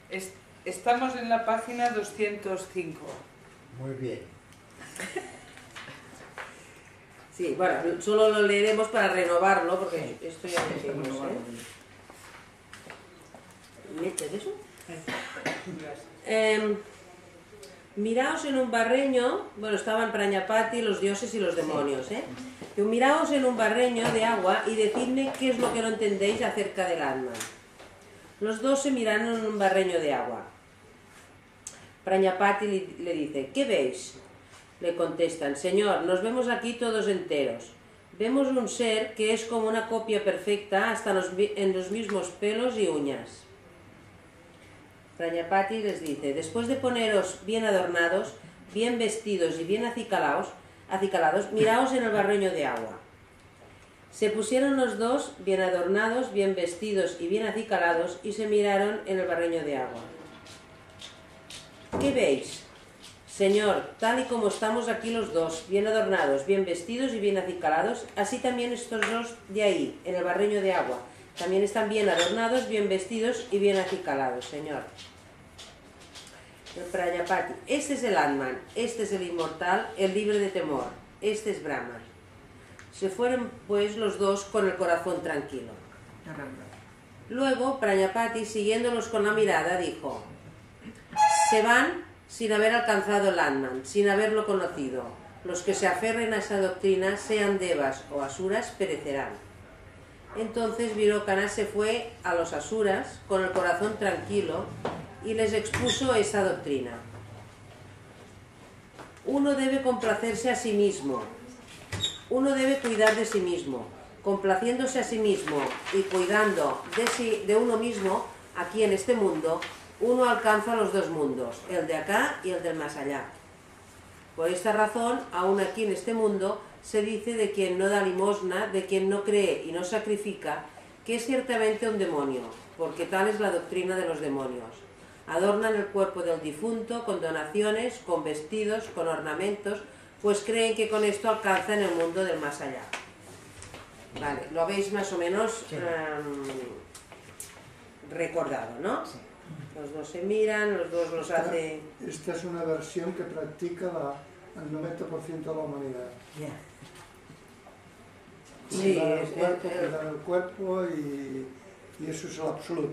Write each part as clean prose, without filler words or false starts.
Estamos en la página 205. Muy bien. Sí, bueno, solo lo leeremos para renovarlo, porque esto ya lo tenemos, ¿Metes eso? Miraos en un barreño, bueno, estaban Prañapati, los dioses y los demonios, Miraos en un barreño de agua y decidme qué es lo que no entendéis acerca del Atman. Los dos se miraron en un barreño de agua. Prañapati le dice, ¿qué veis? Le contestan, Señor, nos vemos aquí todos enteros. Vemos un ser que es como una copia perfecta hasta en los mismos pelos y uñas. Prañapati les dice, después de poneros bien adornados, bien vestidos y bien acicalados, miraos en el barreño de agua. Se pusieron los dos, bien adornados, bien vestidos y bien acicalados, y se miraron en el barreño de agua. ¿Qué veis? Señor, tal y como estamos aquí los dos, bien adornados, bien vestidos y bien acicalados, así también estos dos de ahí, en el barreño de agua, también están bien adornados, bien vestidos y bien acicalados, Señor. El Prañapati, este es el Atman, este es el inmortal, el libre de temor, este es Brahma. Se fueron pues los dos con el corazón tranquilo. Luego Prañapati, siguiéndolos con la mirada, dijo, se van sin haber alcanzado el Atman, sin haberlo conocido. Los que se aferren a esa doctrina, sean devas o asuras, perecerán. Entonces Virócana se fue a los asuras con el corazón tranquilo y les expuso esa doctrina. Uno debe complacerse a sí mismo. Uno debe cuidar de sí mismo. Complaciéndose a sí mismo y cuidando de uno mismo, aquí en este mundo, uno alcanza los dos mundos, el de acá y el del más allá. Por esta razón, aún aquí en este mundo, se dice de quien no da limosna, de quien no cree y no sacrifica, que es ciertamente un demonio, porque tal es la doctrina de los demonios. Adornan el cuerpo del difunto con donaciones, con vestidos, con ornamentos, pues creen que con esto alcanzan el mundo del más allá. Vale, lo habéis más o menos recordado, ¿no? Sí. Los dos se miran, los dos los hace... Esta es una versión que practica el 90% de la humanidad. Yeah. Sí, cuidar el cuerpo y eso es el absoluto.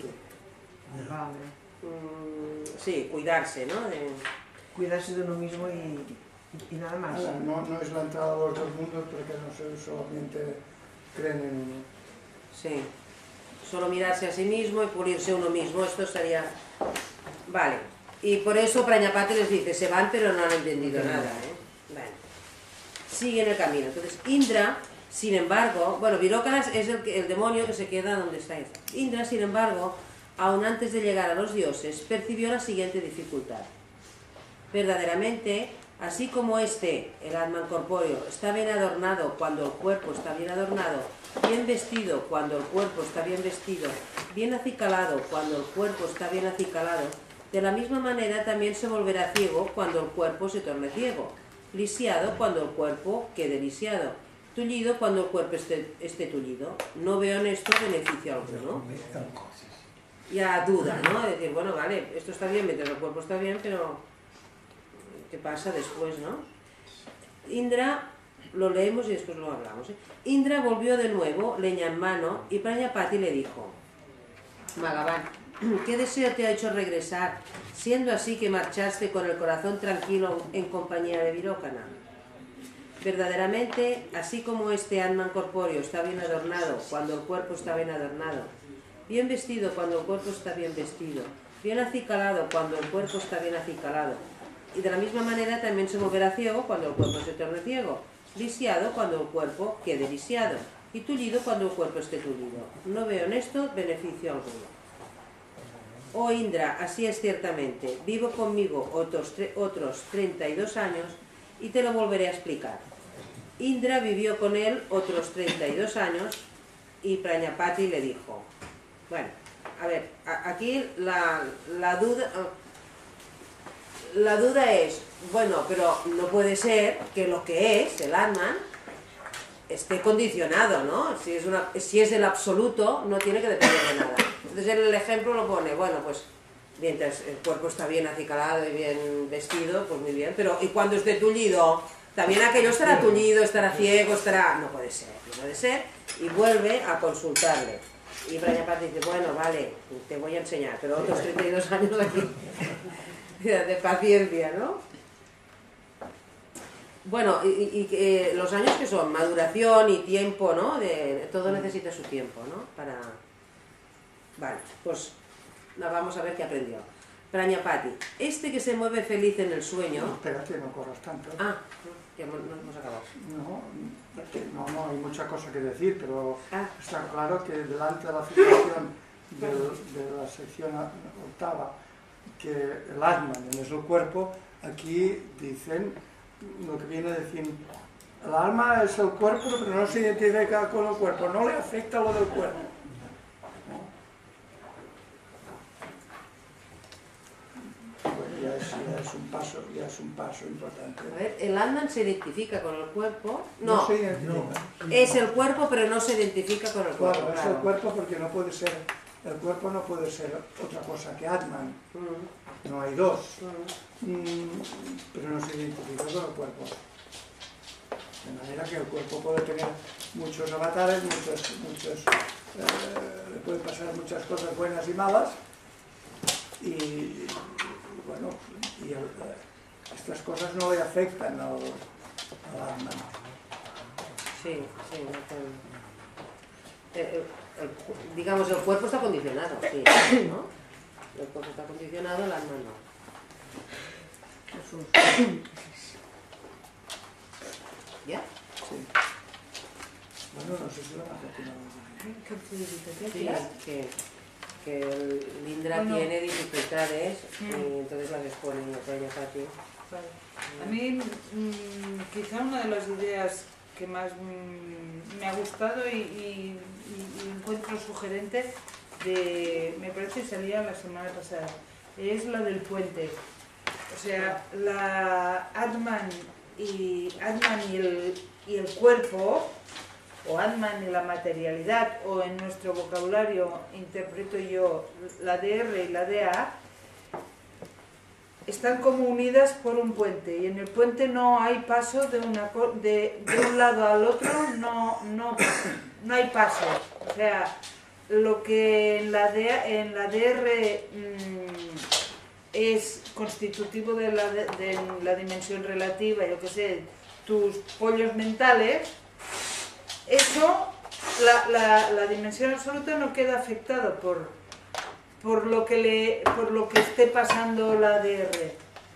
Sí, cuidarse, ¿no? Cuidarse de uno mismo y nada más. No es la entrada a los dos mundos porque no solamente creen en uno. Sí. Solo mirarse a sí mismo y pulirse uno mismo, esto sería... Vale, y por eso Prañapati les dice, se van pero no han entendido nada, Vale. Siguen el camino. Entonces, Indra, sin embargo, bueno, Virócana es el demonio que se queda donde está. Indra, sin embargo, aún antes de llegar a los dioses, percibió la siguiente dificultad. Verdaderamente, así como el Atman corpóreo, está bien adornado cuando el cuerpo está bien adornado, bien vestido cuando el cuerpo está bien vestido, bien acicalado cuando el cuerpo está bien acicalado, de la misma manera también se volverá ciego cuando el cuerpo se torne ciego, lisiado cuando el cuerpo quede lisiado, tullido cuando el cuerpo esté tullido. No veo en esto beneficio alguno. Ya duda, ¿no? Es decir, bueno, vale, esto está bien mientras el cuerpo está bien, pero ¿qué pasa después, no? Indra, lo leemos y después lo hablamos. Indra volvió de nuevo, leña en mano, y Prañapati le dijo, Bhagavan, ¿qué deseo te ha hecho regresar, siendo así que marchaste con el corazón tranquilo en compañía de Virócana? Verdaderamente, así como este Atman corpóreo está bien adornado cuando el cuerpo está bien adornado, bien vestido cuando el cuerpo está bien vestido, bien acicalado cuando el cuerpo está bien acicalado, y de la misma manera también se volverá ciego cuando el cuerpo se torne ciego, lisiado cuando el cuerpo quede lisiado, y tullido cuando el cuerpo esté tullido. No veo en esto beneficio alguno. Oh Indra, así es ciertamente, vivo conmigo otros 32 años y te lo volveré a explicar. Indra vivió con él otros 32 años y Prañapati le dijo, bueno, a ver, aquí la duda es, bueno, pero no puede ser que lo que es el Atman esté condicionado, ¿no? Si es el absoluto, no tiene que depender de nada. Entonces él el ejemplo lo pone, bueno, pues Mientras el cuerpo está bien acicalado y bien vestido, pues muy bien. Pero ¿y cuando esté tullido? También aquello estará tullido, estará ciego, estará... No puede ser, no puede ser. Y vuelve a consultarle. Y Pranyapati dice, bueno, vale, te voy a enseñar, pero otros 32 años aquí de paciencia, ¿no? Bueno, y los años que son maduración y tiempo, ¿no? Todo necesita su tiempo, ¿no? Para... Vale, pues vamos a ver qué aprendió. Pranyapati, este que se mueve feliz en el sueño... Espérate, no corras tanto. Ah, ya no hemos acabado. No, hay mucha cosa que decir, pero Ah. está claro que delante de la afirmación de la sección octava, que el Atman es el cuerpo, aquí dicen lo que viene a decir, el alma es el cuerpo, pero no se identifica con el cuerpo, no le afecta lo del cuerpo. Bueno, ya es un paso importante. A ver, el Atman se identifica con el cuerpo... No, se identifica. es el cuerpo, pero no se identifica con el cuerpo. Claro, es el cuerpo porque no puede ser, el cuerpo no puede ser otra cosa que Atman. No hay dos. Pero no se identifica con el cuerpo. De manera que el cuerpo puede tener muchos avatares, le pueden pasar muchas cosas buenas y malas. Y bueno, estas cosas no le afectan al Atman. Sí, digamos, el cuerpo está condicionado, sí, ¿no? El cuerpo está condicionado, el alma no. ¿Ya? Sí. Bueno, no sé si lo han continuado. Sí, que el Indra tiene dificultades y entonces las expone a Pranyapati. Vale. A mí, quizá una de las ideas que más me ha gustado y encuentro sugerente, me parece que salía la semana pasada, es la del puente. O sea, la Atman y el cuerpo, o Atman y la materialidad, o en nuestro vocabulario interpreto yo la DR y la DA, están como unidas por un puente, y en el puente no hay paso de un lado al otro, no hay paso. O sea, lo que en la DR es constitutivo de la dimensión relativa, yo que sé, tus pollos mentales, eso, la dimensión absoluta no queda afectada por lo que esté pasando la DR.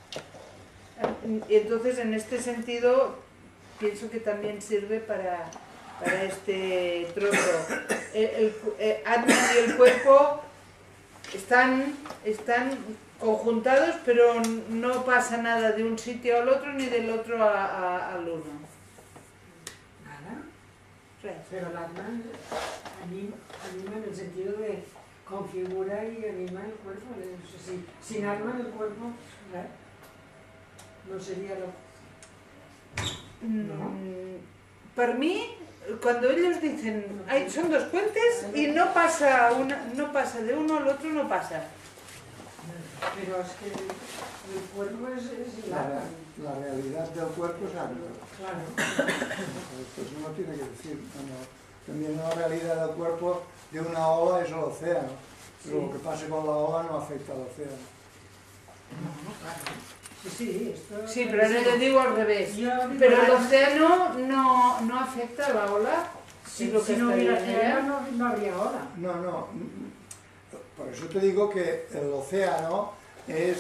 Y entonces, en este sentido, pienso que también sirve para este trozo. El Atman y el cuerpo están conjuntados, pero no pasa nada de un sitio al otro ni del otro al uno. Nada. Pero el Atman anima en el sentido de configura y anima el cuerpo. Sin Atman el cuerpo no sería lo... ¿No? Para mí, cuando ellos dicen son dos puentes y no pasa de uno al otro, no pasa. Pero es que el cuerpo es el Atman. La realidad del cuerpo es algo. Claro. Pues uno tiene que decir, también la realidad del cuerpo de una ola es el océano. Pero lo que pase con la ola no afecta al océano. Sí, pero no te digo al revés. Pero el océano no afecta a la ola. Si no hubiera océano, no habría ola. No. Por eso te digo que el océano es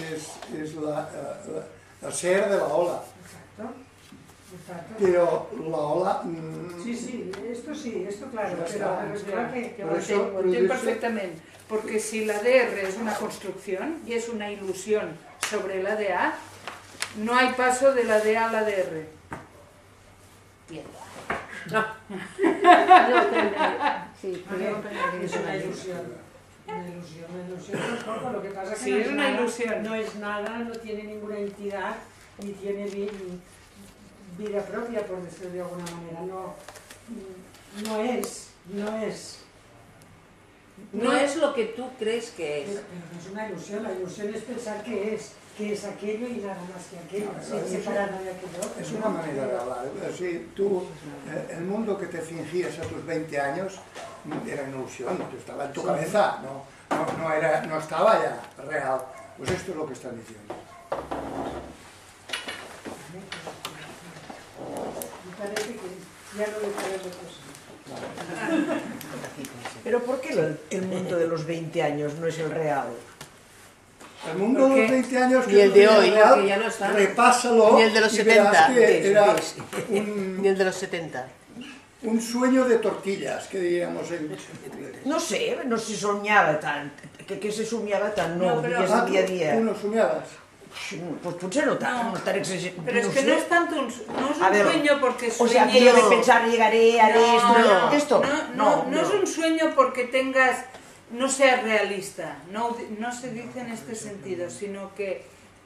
el ser de la ola. Exacto. Pero la ola... esto claro. Lo entiendo perfectamente. Porque si la DR es una construcción y es una ilusión sobre la DA, no hay paso de la DA a la DR. Bien. Es una ilusión. Una ilusión tampoco, lo que pasa es que Sí, no es una nada, ilusión. No es nada, no tiene ninguna entidad, ni tiene vida propia, por decirlo de alguna manera. No es. No es lo que tú crees que es. Pero no es una ilusión, la ilusión es pensar que es aquello y nada más que aquello, separado de aquello otro. Es una manera de hablar. Sí, tú, el mundo que te fingías a tus 20 años era una ilusión, estaba en tu cabeza, no estaba ya real. Pues esto es lo que están diciendo. Me parece que ya no le podemos cosas. Pero ¿por qué el mundo de los 20 años no es el real? El mundo de los 20 años Ni el de hoy, real, porque ya no está. repásalo Ni el de los y verás 70. que era Ni el de los 70. un sueño de tortillas, que diríamos en... No sé si soñava tant, que se somiava tant, no, No, però- digués el dia a dia. tú no soñabas. Pues potser no tant, No. no tan exagerat. Pero es que no es tanto no es A un ver, sueño porque O sea, que sueñes... yo de pensar llegaré, haré No, esto. no es un sueño porque tengas, no seas realista, no se dice en este sentido, sino que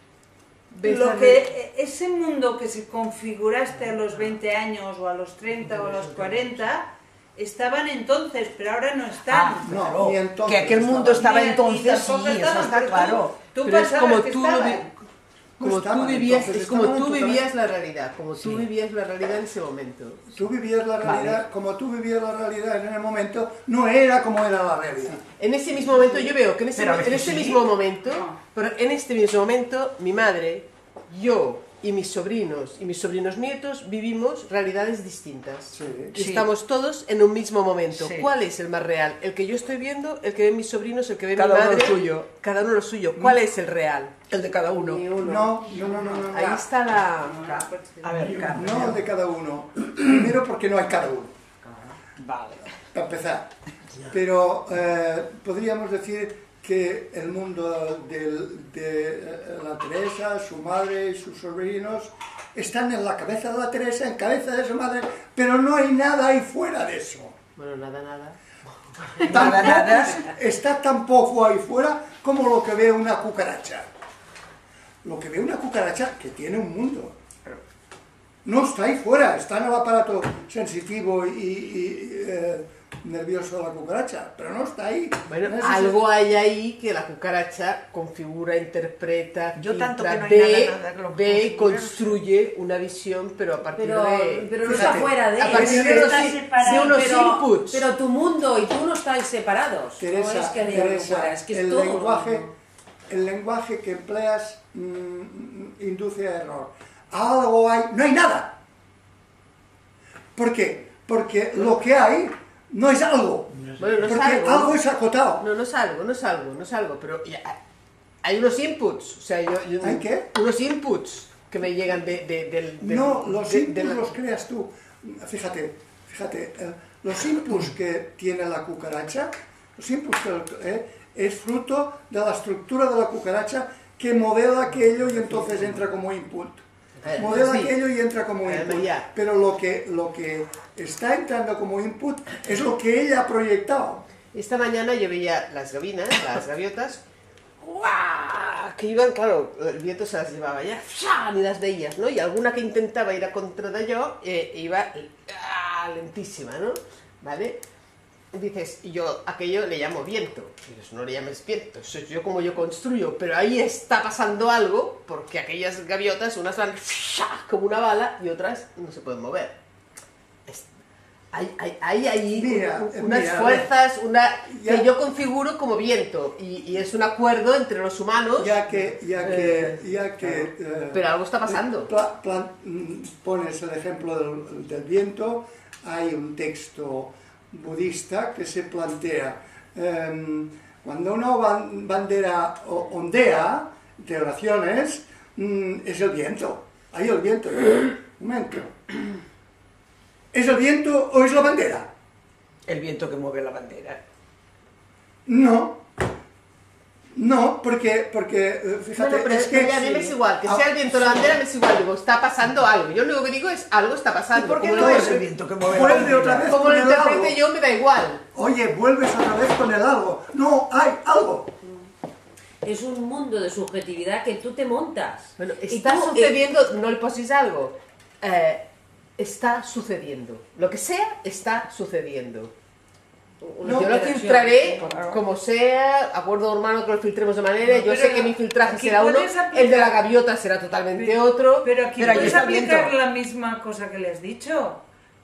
ese mundo que se configuraste a los 20 años o a los 30 o a los 40 estaban entonces, pero ahora no están. No, ni entonces Que aquel mundo estaba Ni entonces, sí, tampoco eso estaban, está pero claro. Tú Pero es pensabas como que tú lo estaban. Como estaban, tú vivías, entonces, es como estaban en tú tu vivías la realidad, como tú vivías la realidad en ese momento. Tú vivías la realidad, como tú vivías la realidad en el momento, no era como era la realidad. En ese mismo momento yo veo que en ese, Pero a veces en ese sí. mismo momento, No. pero en este mismo momento, mi madre, yo y mis sobrinos nietos vivimos realidades distintas. Sí. Y Sí. estamos todos en un mismo momento. Sí. ¿Cuál es el más real? ¿El que yo estoy viendo, el que ven mis sobrinos, el que ve Cada mi uno madre? lo suyo. Cada uno lo suyo. ¿Cuál es el real? El de cada uno. Ni uno. No. Ahí está la... A ver, Carmen. No el de cada uno. Primero porque no hay cada uno, Vale. para empezar. Pero podríamos decir que el mundo de la Teresa, su madre y sus sobrinos están en la cabeza de la Teresa, en cabeza de su madre, pero no hay nada ahí fuera de eso. Bueno, nada. Nada. Está tampoco ahí fuera como lo que ve una cucaracha. Lo que ve una cucaracha que tiene un mundo. No está ahí fuera, está en el aparato sensitivo y nervioso de la cucaracha, pero no está ahí. Bueno, No es algo hay ahí que la cucaracha configura, interpreta, Yo tanto filtra, que no hay ve, nada que lo ve y configure, construye una visión, pero a partir de... Pero no está Fíjate, fuera de a él. partir de unos inputs. Pero tu mundo y tú no estáis separados. No es Teresa, que haya algo fuera, es que es todo. el lenguaje que empleas induce a error. Algo hay, no hay nada. ¿Por qué? Porque lo que hay no es algo. Bueno, no es Porque algo, algo ¿no? es acotado. No es algo, pero hay unos inputs, o sea, yo ¿Hay qué? unos inputs que me llegan del... No, los de inputs la- los creas tú. Fíjate, los inputs que tiene la cucaracha, los inputs es fruto de la estructura de la cucaracha que modela aquello y entonces entra como input. Modela sí. aquello y entra como input. María. Pero lo que está entrando como input es lo que ella ha proyectado. Esta mañana yo veía las gaviotas, ¡guau! Que iban, claro, el viento se las llevaba ya, ¡fua! Ni las veías, ¿no? Y alguna que intentaba ir a contra de yo, iba lentísima, ¿no? ¿Vale? Dices, y yo aquello le llamo viento. Y dices, no le llames viento, eso es yo como yo construyo, pero ahí está pasando algo, porque aquellas gaviotas, unas van ¡fua! Como una bala y otras no se pueden mover. Hay ahí Mira, unas mira, fuerzas, ya- que yo configuro como viento, y es un acuerdo entre los humanos, Ya que pero algo está pasando. Pones el ejemplo del viento, hay un texto budista que se plantea, cuando una bandera ondea de oraciones, es el viento. Ahí el viento. Un momento. ¿Es el viento o es la bandera? El viento que mueve la bandera. No, porque fíjate, No, pero es que... a mí me es igual, que sea el viento o la bandera me es igual, digo, está pasando algo. Yo lo único que digo es, algo está pasando. ¿Y por qué Como no lo- es el viento que mueve la Vuelve bandera? otra vez. Como lo interprete yo, me da igual. Oye, vuelves otra vez con el algo. No, hay algo. Es un mundo de subjetividad que tú te montas. Bueno, Y está tú, sucediendo, no le poséis algo, está sucediendo. Lo que sea, está sucediendo. una Yo lo interacción. filtraré como sea, acuerdo hermano que lo filtremos de manera, No, yo pero sé que mi filtraje aquí será uno, puedes aplicar- el de la gaviota será totalmente otro. Pero aquí Pero ahí puedes está el aplicar viento. la misma cosa que le has dicho.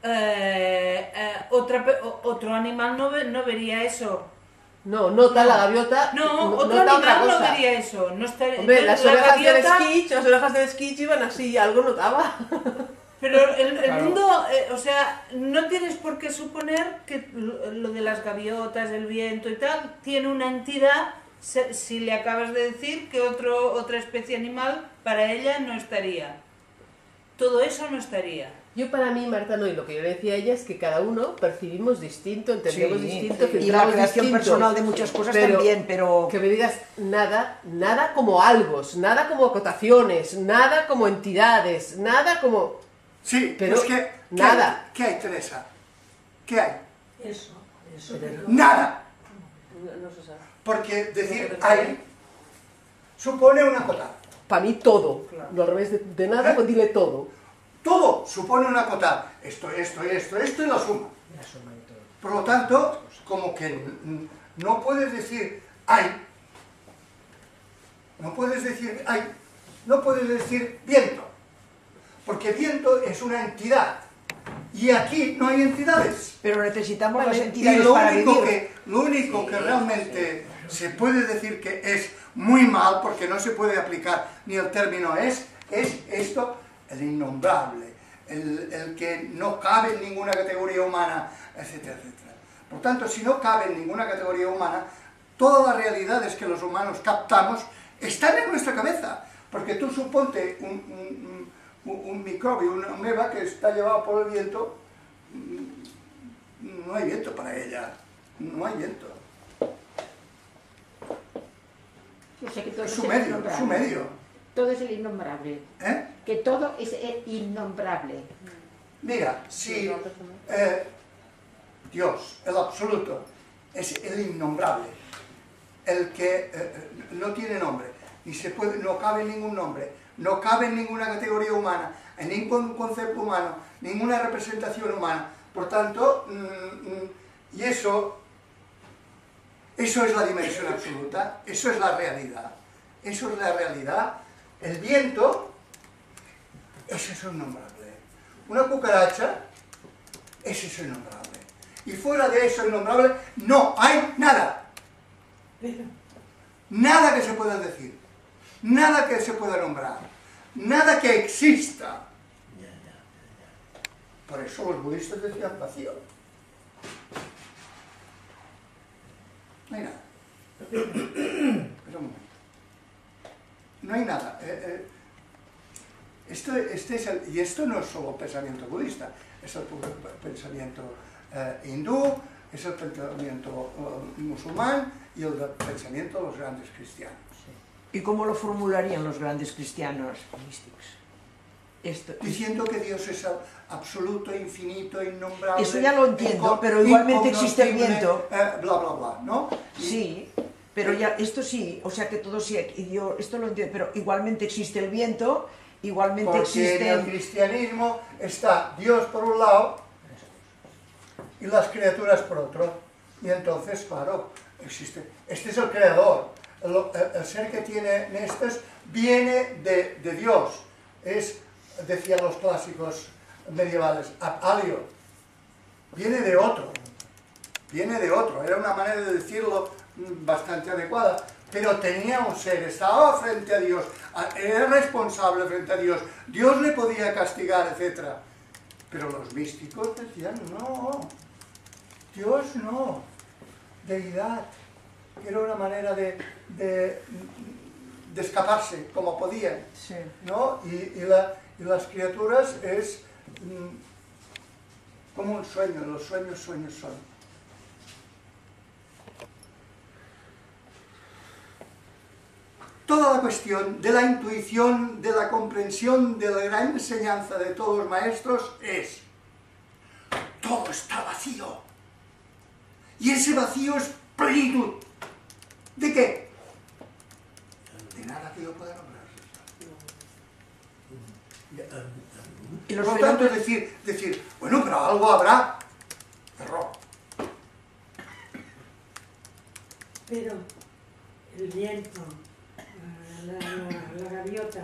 Otro animal no vería eso. No, nota la gaviota, No, otro nota otra animal no cosa. vería eso. No estaría, Hombre, las la orejas gaviota- del Skitch iban así, algo notaba. Pero el mundo, o sea, no tienes por qué suponer que lo de las gaviotas, el viento y tal, tiene una entidad, si le acabas de decir que otra especie animal para ella no estaría. Todo eso no estaría. Yo para mí, Marta, no, y lo que yo le decía a ella es que cada uno percibimos distinto, entendemos Sí, distinto, y la filtramos creación distinto. personal de muchas cosas Pero también, pero... que me digas nada como algos, nada como acotaciones, nada como entidades, nada como... Sí, Pero es que... nada. ¿Qué hay, Teresa? ¿Qué hay? Eso. Nada. No se sabe. Porque decir hay supone una acotar. Para mí todo, no al revés de nada, pues dile todo. Todo supone una acotar. Esto y la suma. La suma de todo. Por lo tanto, como que no puedes decir hay. No puedes decir hay. No puedes decir viento. Porque viento es una entidad. Y aquí no hay entidades. Pero necesitamos Vale, las Y entidades lo para único vivir. que realmente se puede decir que es muy mal, porque no se puede aplicar ni el término es esto, el innombrable, el que no cabe en ninguna categoría humana, etcétera, etcétera. Por tanto, si no cabe en ninguna categoría humana, todas las realidades que los humanos captamos están en nuestra cabeza. Porque tú suponte un microbio, una ameba que está llevado por el viento, no hay viento para ella, no hay viento. Yo sé que todo Es es su el medio, innombrable. es su medio. Todo es el innombrable. ¿Eh? Que todo es el innombrable. Mira, si Dios, el absoluto, es el innombrable, el que no tiene nombre, ni se puede, no cabe en ningún nombre, no cabe en ninguna categoría humana, en ningún concepto humano, ninguna representación humana. Por tanto, y eso es la dimensión absoluta, eso es la realidad. Eso es la realidad. El viento es eso innombrable. Una cucaracha es eso innombrable. Y fuera de eso innombrable no hay nada. Nada que se pueda decir. Nada que se pueda nombrar. Nada que exista. Por eso los budistas decían vacío. No hay nada. Pero un momento. No hay nada. Y esto no es solo pensamiento budista, es el pensamiento hindú, es el pensamiento musulmán y el pensamiento de los grandes cristianos. ¿Y cómo lo formularían los grandes cristianos místicos? Esto. Diciendo que Dios es absoluto, infinito, innombrable. Eso ya lo entiendo, pero igualmente existe el viento. Bla, bla, bla, ¿no? Sí, pero ya, esto sí, o sea que todo sí, y yo esto lo entiendo, pero igualmente existe el viento, igualmente Porque existe... en el cristianismo está Dios por un lado y las criaturas por otro. Y entonces, claro, existe. Este es el creador. El ser que tiene estos viene de Dios. Es, decían los clásicos medievales, ab alio. Viene de otro. Viene de otro. Era una manera de decirlo bastante adecuada. Pero tenía un ser, estaba frente a Dios, era responsable frente a Dios. Dios le podía castigar, etc. Pero los místicos decían, no, Dios no, deidad. Era una manera de escaparse como podían, Sí. ¿no? Y las criaturas es como un sueño, los sueños son. Toda la cuestión de la intuición, de la comprensión, de la gran enseñanza de todos los maestros es: todo está vacío. Y ese vacío es plenitud. ¿De qué? De nada que yo pueda nombrar. Y los Por lo tanto, fenómenos... decir, bueno, pero algo habrá. Error. pero el viento, la gaviota,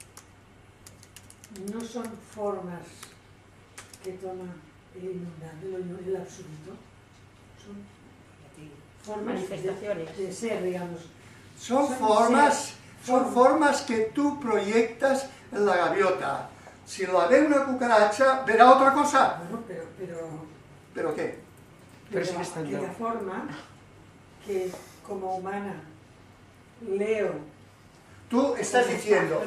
no son formas que toma el innombrable, el absoluto, son formas Manifestaciones. de ser, digamos. Son formas que tú proyectas en la gaviota. Si la ve una cucaracha, verá otra cosa. Bueno, ¿Pero qué? Pero sigue estando. aquella forma que como humana leo. Tú estás diciendo,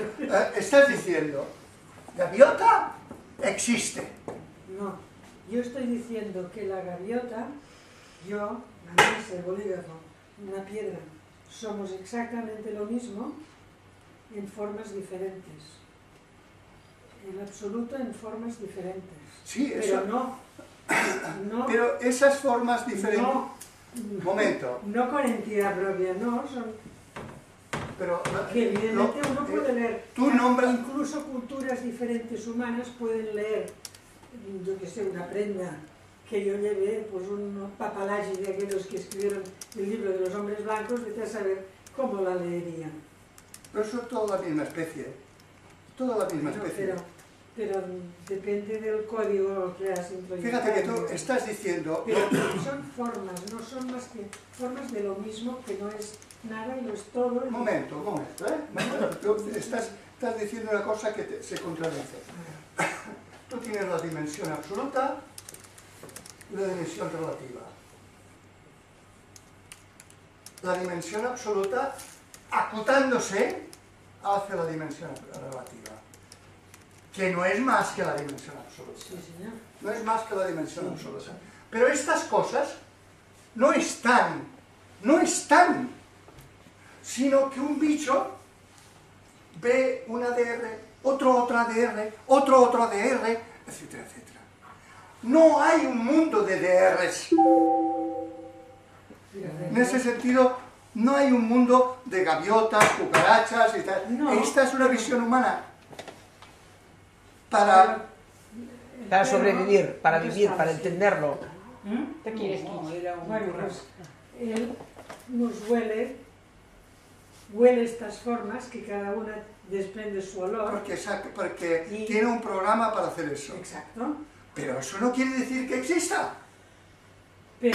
gaviota existe. No, yo estoy diciendo que la gaviota, yo, la mesa, el bolígrafo, una piedra, somos exactamente lo mismo en formas diferentes. El absoluto en formas diferentes. Sí, pero eso. no, Pero esas formas diferentes. no, Momento. no con entidad propia, no, son Pero que evidentemente uno puede leer. tú nombras. Incluso culturas diferentes humanas pueden leer, yo que sé, una prenda que yo llevé, pues un papalachi de aquellos que escribieron el libro de los hombres blancos, vete a saber cómo la leerían. Pero eso es toda la misma especie. Toda la misma Bueno, especie. pero depende del código que has introducido. Fíjate que tú estás diciendo. Pero son formas, no son más que formas de lo mismo, que no es nada y no es todo. Un momento, ¿eh? Tú estás diciendo una cosa que se contradice. Tú tienes la dimensión absoluta y la dimensión relativa. La dimensión absoluta, acotándose, hace la dimensión relativa, que no es más que la dimensión absoluta. Sí, señor. No es más que la dimensión absoluta. Pero estas cosas no están, sino que un bicho ve un ADR, otro ADR, otro ADR, etcétera, etcétera. No hay un mundo de DRs. En ese sentido, no hay un mundo de gaviotas, cucarachas y tal. No. Esta es una visión humana para sobrevivir, para vivir, para entenderlo. ¿Te quieres No, quitar? era un Bueno, curro. pues él nos huele estas formas que cada una desprende su olor. porque Y- tiene un programa para hacer eso. Exacto. Pero eso no quiere decir que exista. Pero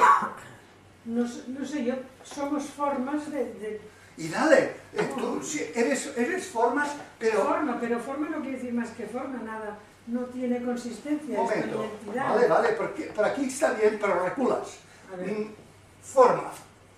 no sé yo, somos formas de Y dale, tú sí, eres formas, pero... pero forma no quiere decir más que forma, nada, no tiene consistencia, Un es momento. una identidad. Vale, porque por aquí está bien, pero reculas. A ver. Forma.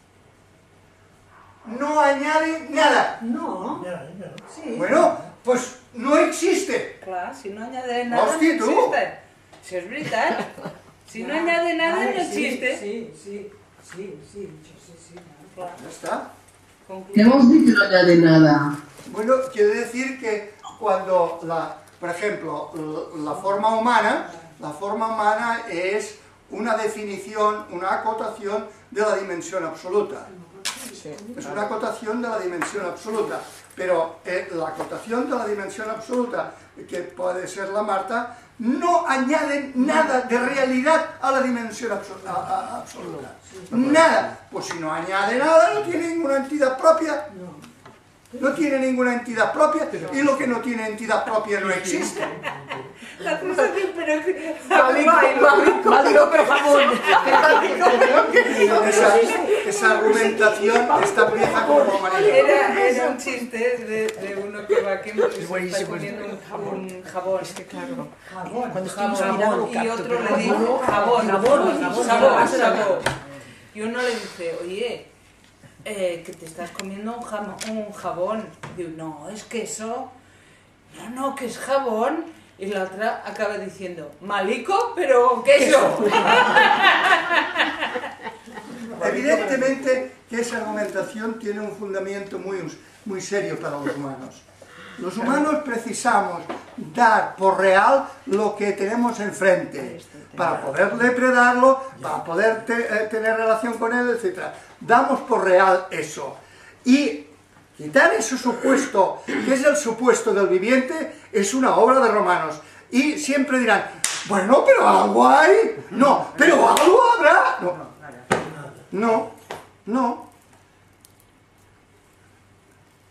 No añade nada. No, sí. Bueno, pues no existe. Clar, si no añade nada, Hòstia, no tu! existe. Això és veritat. Si no añade nada, Vale, no existe. Sí, dicho, sí, claro. Ya está. Hemos dicho no añade nada. Bueno, quiere decir que cuando, por ejemplo, la forma humana es una definición, una acotación de la dimensión absoluta. Es una acotación de la dimensión absoluta. Pero la acotación de la dimensión absoluta, que puede ser la Marta, no añade nada de realidad a la dimensión absoluta. Nada. Pues si no añade nada, no tiene ninguna entidad propia. No tiene ninguna entidad propia, y lo que no tiene entidad propia no existe. La acusación, pero... Málico, pero jamón. Esa argumentación está vieja como manera. Era un chiste de uno que va que se buenísimo, está comiendo un jabón. Es que claro, Jabón. cuando estoy Jabón. inspirado Y capto, otro pero le dijo jabón, jabón. Y uno le dice, oye, que te estás comiendo un jabón. Digo, no, es queso. No, que es jabón. Y la otra acaba diciendo, malico, pero queso. Evidentemente que esa argumentación tiene un fundamento muy serio para los humanos. Los humanos precisamos dar por real lo que tenemos enfrente, para poder depredarlo, para poder tener relación con él, etc. Damos por real eso. Y quitar ese supuesto, que es el supuesto del viviente, es una obra de romanos. Y siempre dirán, bueno, pero algo hay. No, pero algo habrá. No.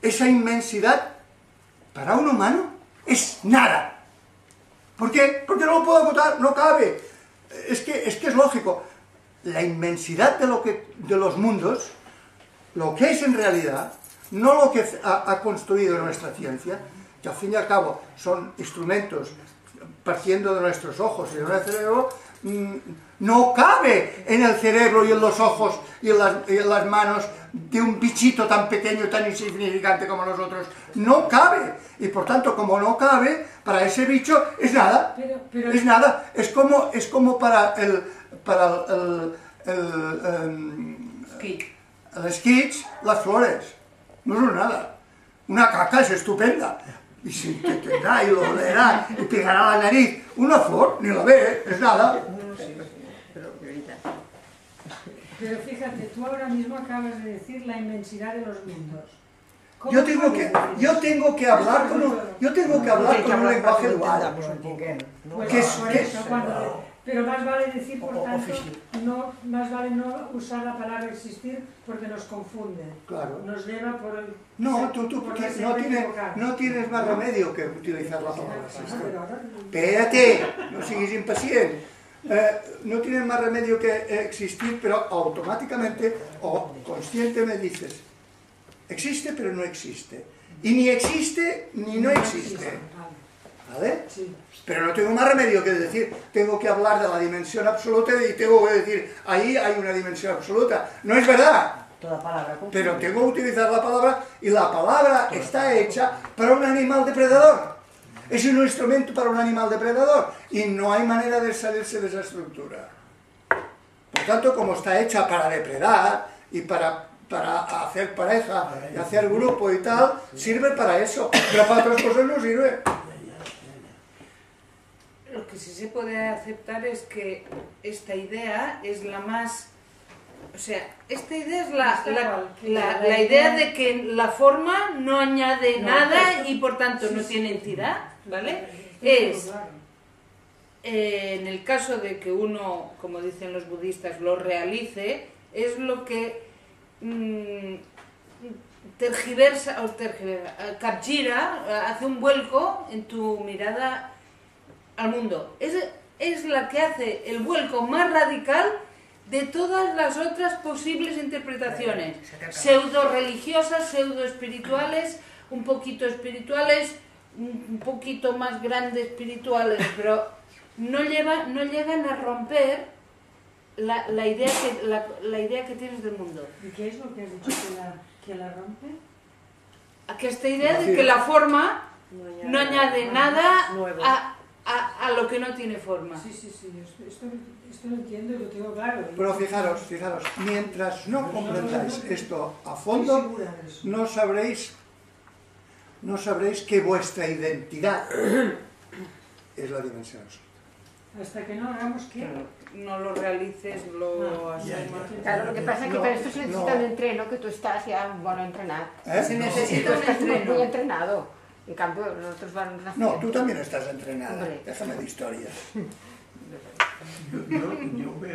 esa inmensidad, para un humano, es nada. ¿Por qué? Porque no lo puedo acotar, no cabe. Es que es lógico. La inmensidad de los mundos, lo que es en realidad, no lo que ha construido nuestra ciencia, que al fin y al cabo son instrumentos partiendo de nuestros ojos y de nuestro cerebro, no cabe en el cerebro y en los ojos y en las manos de un bichito tan pequeño, tan insignificante como nosotros. No cabe. Y por tanto, como no cabe, para ese bicho es nada. Es nada. Es como para el sketch, las flores. No son nada. Una caca es estupenda. Y si te tendrá y lo olerá y pegará la nariz. Una flor, ni la ve, es nada. Pero fíjate, tú ahora mismo acabas de decir la inmensidad de los mundos. Yo tengo que hablar con un lenguaje dual. Pero más vale decir, por tanto, más vale no usar la palabra existir porque nos confunde. Claro. Nos lleva por el... No, tú no tienes más remedio que utilizar la palabra existir. Espérate, no sigues impaciente. No tienes más remedio que existir, pero automáticamente o conscientemente dices, existe pero no existe. Y ni existe ni no existe. ¿Vale? Sí. Pero no tengo más remedio que decir, tengo que hablar de la dimensión absoluta y tengo que decir, ahí hay una dimensión absoluta. No es verdad. Pero tengo que utilizar la palabra y la palabra está hecha para un animal depredador. Es un instrumento para un animal depredador y no hay manera de salirse de esa estructura. Por tanto, como está hecha para depredar y para hacer pareja y hacer grupo y tal, sirve para eso, pero para otras cosas no sirve. Lo que sí se puede aceptar es que esta idea es la más... O sea, esta idea es la idea de que la forma no añade nada y por tanto no tiene entidad, ¿vale? Es, en el caso de que uno, como dicen los budistas, lo realice, es lo que capgira, hace un vuelco en tu mirada al mundo. Es la que hace el vuelco más radical de todas las otras posibles interpretaciones, pseudo-religiosas, pseudo-espirituales, un poquito espirituales, un poquito más grandes espirituales, pero no llegan a romper la idea que tienes del mundo. ¿Y qué es lo que has dicho que la rompe? Que esta idea de que la forma no añade nada a lo que no tiene forma. Sí, esto lo entiendo y lo tengo claro. Pero fijaros, mientras no comprendáis esto a fondo, no sabréis que vuestra identidad es la dimensión absoluta. Hasta que no hagamos que... No lo realices, lo asumas. Claro, lo que pasa es que para esto se necesita un entreno, que tú estás ya, bueno, entrenado. Se necesita un entreno. Muy entrenado. En cambio, nosotros vamos a hacer... No, tú también estás entrenada. Hombre. Déjame de historias. Yo veo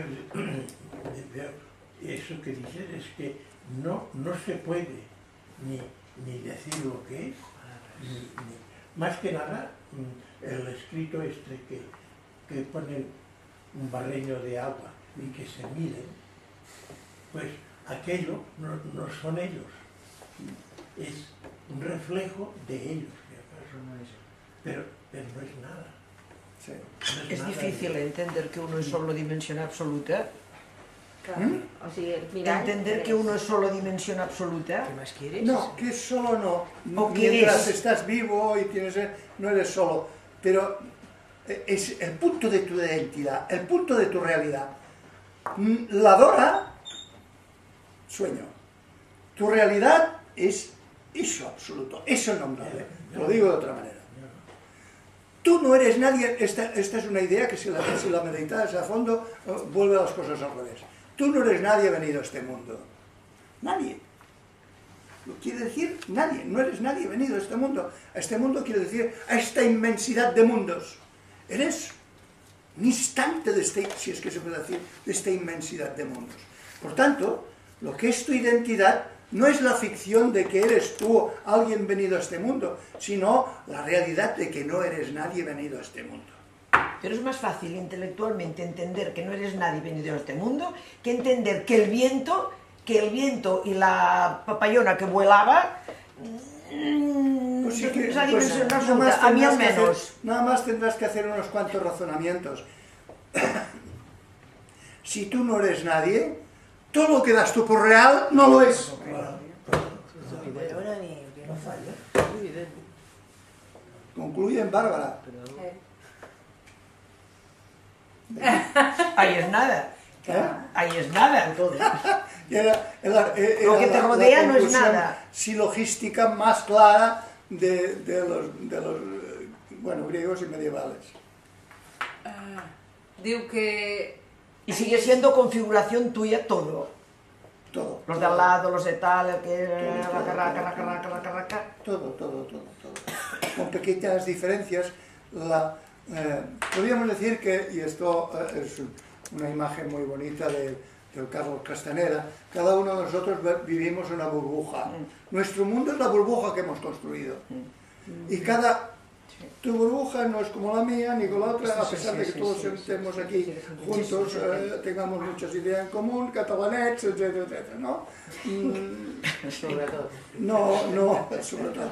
eso que dices, es que no se puede ni decir lo que es, más que nada el escrito este que ponen un barreño de agua y que se miden, pues aquello no son ellos, es un reflejo de ellos, pero no es nada. Sí. No Es nada difícil entender que uno es solo dimensión absoluta. O sigui, mira, Entender que uno es solo dimensión absoluta. ¿Qué más quieres? No, que solo no. ¿O qué Mientras es? estás vivo y no eres solo. Pero es el punto de tu identidad, el punto de tu realidad. La Dora, sueño. Tu realidad es eso absoluto, eso nombrable. Te lo digo de otra manera. Tú no eres nadie, esta es una idea que si la meditas a fondo, vuelve a las cosas al revés. Tú no eres nadie venido a este mundo. Nadie. Lo quiere decir nadie, no eres nadie venido a este mundo. A este mundo quiere decir a esta inmensidad de mundos. Eres un instante de si es que se puede decir, de esta inmensidad de mundos. Por tanto, lo que es tu identidad no es la ficción de que eres tú alguien venido a este mundo, sino la realidad de que no eres nadie venido a este mundo. Pero es más fácil intelectualmente entender que no eres nadie venido a este mundo que entender que el viento y la papayona que volaba Pues sí que, es la pues, dimensión absoluta, a mí al menos. Nada más tendrás que hacer unos cuantos razonamientos. Si tú no eres nadie, todo lo que das tú por real no lo es. Concluye en Bárbara. Ahí es nada. Ahí es nada. Era Lo que te rodea no es conclusión nada. silogística más clara de los bueno, griegos y medievales. Diu que... Y sigue siendo configuración tuya todo. Todo. Los de al lado, los de tal, el que... Todo. Con pequeñas diferencias. Podríamos decir que, y esto es una imagen muy bonita de Carlos Castaneda, cada uno de nosotros vivimos una burbuja. Nuestro mundo es la burbuja que hemos construido. Y tu burbuja no es como la mía ni con la otra, a pesar de que todos estemos aquí juntos, tengamos muchas ideas en común, catalanets, etcétera, etcétera, ¿no? Sobre todo. No, sobre todo.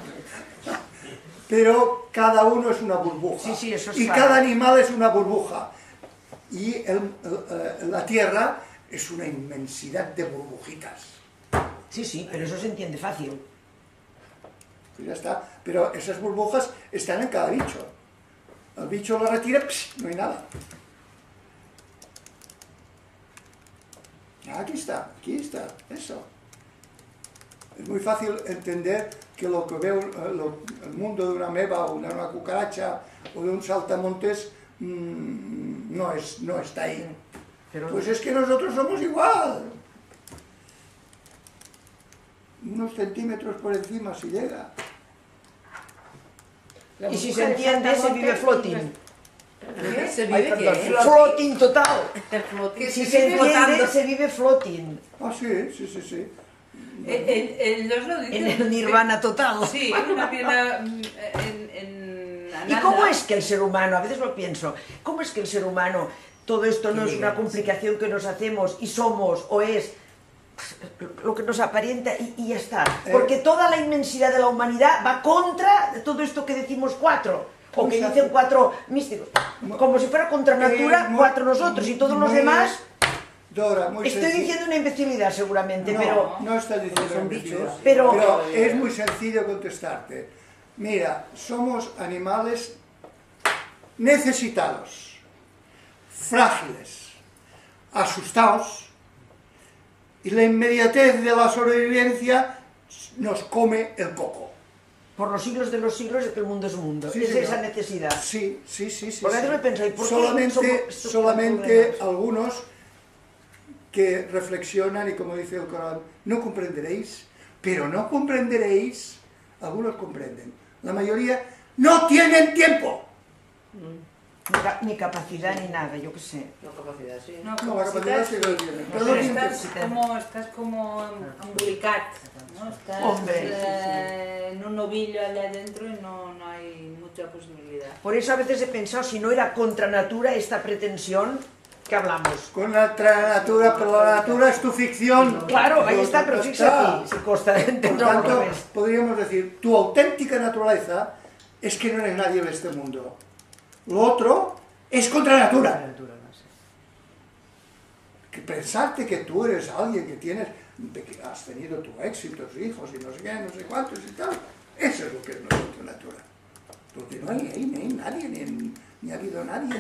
Pero cada uno es una burbuja. Eso es y claro. cada animal es una burbuja. Y la Tierra es una inmensidad de burbujitas. Sí, pero eso se entiende fácil. Pues ya está. Pero esas burbujas están en cada bicho. El bicho lo retira, no hay nada. Aquí está, eso. Es muy fácil entender que lo que veo el mundo de una ameba o de una cucaracha o de un saltamontes no está ahí. Pues es que nosotros somos igual. Unos centímetros por encima si llega. Y si se entiende, se vive floating. ¿Se vive qué? Floating total. Que Si se entiende, se vive floating. Sí. Ellos lo dicen. En el nirvana total. Sí, una pierna ¿Y cómo es que el ser humano, a veces lo pienso, cómo es que el ser humano, todo esto no es una complicación que nos hacemos y somos o es lo que nos aparenta y ya está? Porque toda la inmensidad de la humanidad va contra todo esto que decimos cuatro, o que dicen cuatro místicos, como si fuera contra natura, cuatro nosotros y todos los demás. Dora, estoy diciendo una imbecilidad seguramente, pero... No estás diciendo son bichos. Pero es muy sencillo contestarte. Mira, somos animales necesitados, frágiles, asustados, y la inmediatez de la sobrevivencia nos come el coco. Por los siglos de los siglos es que el mundo es mundo. Sí, es señor. esa necesidad. Sí. Porque a veces me pensáis, ¿por qué solamente algunos que reflexionan y, como dice el Corán, no comprenderéis, pero no comprenderéis, algunos comprenden. La mayoría no tienen tiempo. Ni capacidad ni nada, yo qué sé. No, capacidad, sí. No, No, la capacidad sí que lo tienen. Pero no Pero tienen estás como embolicat, ¿no? Estás en un ovillo allá adentro y no hay mucha posibilidad. Por eso a veces he pensado, si no era contra natura esta pretensión que hablamos. Con la natura, pero la natura es tu ficción. Claro, ahí está, pero fíjate, si costa Por entenderlo al tanto, revés. podríamos decir, tu auténtica naturaleza es que no eres nadie en este mundo. Lo otro es contra natura. Que pensarte que tú eres alguien que tienes, que has tenido tu éxito, tus hijos y no sé qué, no sé cuántos y tal, eso es lo que es contra natura. Porque no hay nadie, ni ha habido nadie,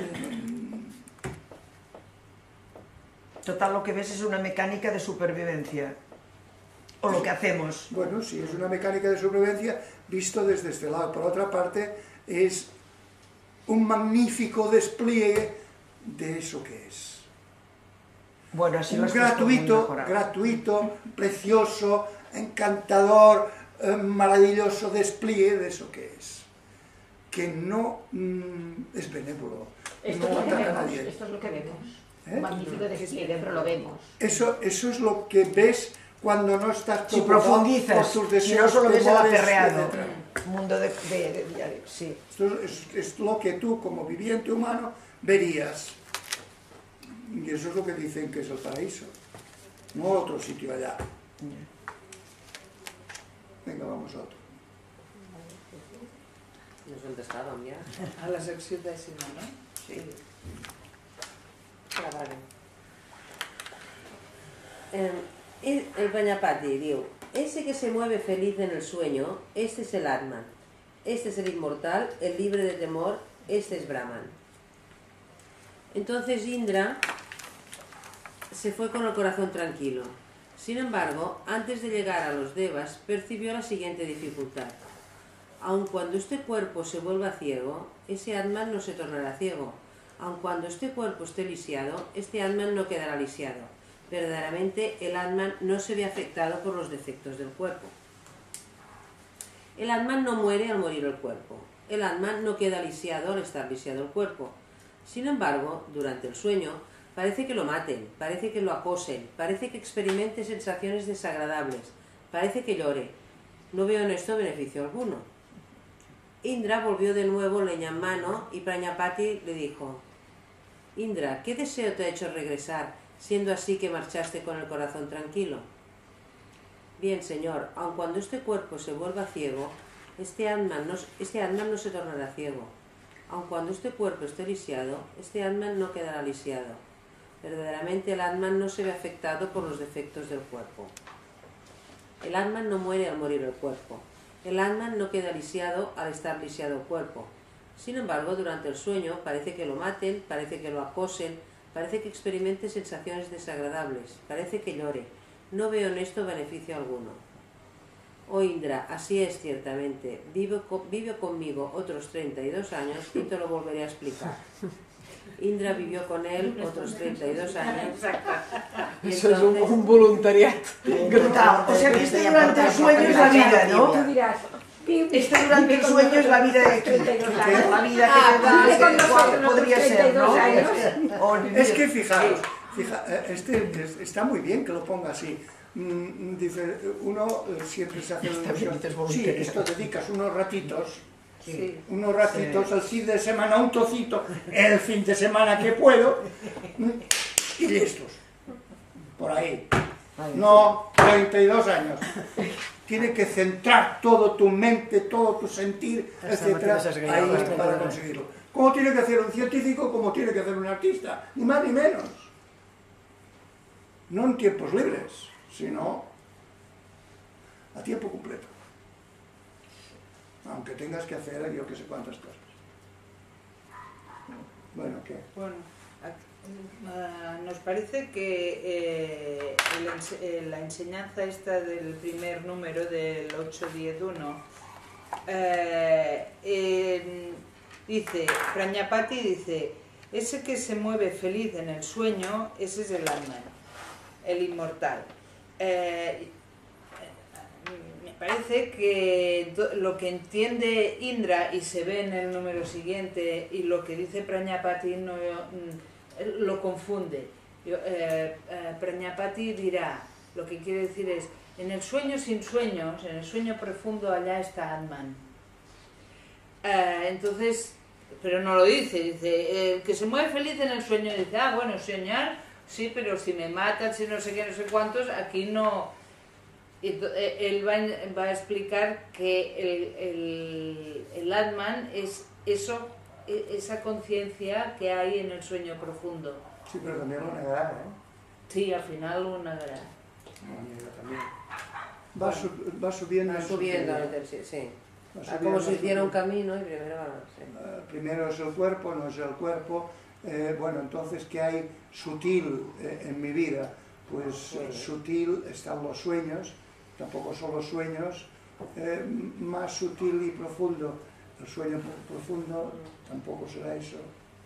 Total, lo que ves es una mecánica de supervivencia. O lo que hacemos. Bueno, sí, es una mecánica de supervivencia visto desde este lado. Por otra parte, es un magnífico despliegue de eso que es. Bueno, así lo Un estás gratuito, precioso, encantador, maravilloso despliegue de eso que es. Que no es benévolo. Esto No es lo que ataca a vemos, nadie. esto es lo que vemos. ¿Eh? Un magnífico despliegue, pero lo vemos. Eso es lo que ves cuando no estás Si preocupado profundizas, por tus si no deseos, solo ves el temores, aperreado etcétera. mundo de diario, sí. Esto es lo que tú, como viviente humano, verías. Y eso es lo que dicen que es el paraíso, no otro sitio allá. Venga, vamos a otro. No és on estàvem, ja. A la secció 10ª, no? Sí. Ah, vale. El Pañapati diu: ese que se mueve feliz en el sueño, este es el Atman. Este es el inmortal, el libre de temor, este es Brahman. Entonces Indra se fue con el corazón tranquilo. Sin embargo, antes de llegar a los Devas, percibió la siguiente dificultad. Aun cuando este cuerpo se vuelva ciego, ese Atman no se tornará ciego. Aun cuando este cuerpo esté lisiado, este Atman no quedará lisiado. Verdaderamente, el Atman no se ve afectado por los defectos del cuerpo. El Atman no muere al morir el cuerpo. El Atman no queda lisiado al estar lisiado el cuerpo. Sin embargo, durante el sueño, parece que lo maten, parece que lo acosen, parece que experimente sensaciones desagradables, parece que llore. No veo en esto beneficio alguno. Indra volvió de nuevo leña en mano y Prañapati le dijo: Indra, ¿qué deseo te ha hecho regresar, siendo así que marchaste con el corazón tranquilo? Bien, señor, aun cuando este cuerpo se vuelva ciego, este Atman no se tornará ciego. Aun cuando este cuerpo esté lisiado, este Atman no quedará lisiado. Verdaderamente el Atman no se ve afectado por los defectos del cuerpo. El Atman no muere al morir el cuerpo. El Atman no queda lisiado al estar lisiado el cuerpo. Sin embargo, durante el sueño parece que lo maten, parece que lo acosen, parece que experimente sensaciones desagradables, parece que llore. No veo en esto beneficio alguno. Oh Indra, así es ciertamente. Vive conmigo otros 32 años y te lo volveré a explicar. Indra vivió con él otros 32 años. Y eso es un voluntariat. Brutal. O sea que este durante el sueño es la vida, ¿no? Tú dirás, Este durante el sueño es la vida de 32 años. La vida que te da, podría ser, ¿no? Es que fijaros, está muy bien que lo ponga así. Dice, uno siempre se hace la ilusión. Sí, esto dedicas unos ratitos. Sí. Unos ratitos al fin de semana, un trocito, el fin de semana que puedo, y listos. Por ahí. No, 32 años. Tiene que centrar todo tu mente, todo tu sentir, etcétera, ahí para conseguirlo. ¿Cómo tiene que hacer un científico? ¿Cómo tiene que hacer un artista? Ni más ni menos. No en tiempos libres, sino a tiempo completo. Aunque tengas que hacer yo que sé cuántas cosas. Bueno, ¿qué? Bueno, nos parece que la enseñanza esta del primer número del 8.10.1 dice, Prañapati dice, ese que se mueve feliz en el sueño, ese es el Atman, el inmortal. Me parece que lo que entiende Indra y se ve en el número siguiente y lo que dice Prañapati no, lo confunde. Prañapati dirá, lo que quiere decir es, en el sueño sin sueños, en el sueño profundo, allá está Atman. Entonces, pero no lo dice, el que se mueve feliz en el sueño dice, ah, bueno, soñar, sí, pero si me matan, si no sé qué, no sé cuántos, aquí no. Él va a explicar que el Atman es eso, esa conciencia que hay en el sueño profundo. Sí, pero también lo negará, ¿eh? Sí, al final lo negará. Va subiendo. Va subiendo, sí. Como si hiciera un camino y primero va. Sí. Primero es el cuerpo, no es el cuerpo. Bueno, entonces, ¿qué hay sutil en mi vida? Pues sutil están los sueños. Tampoco son los sueños, más sutil y profundo. El sueño profundo tampoco será eso.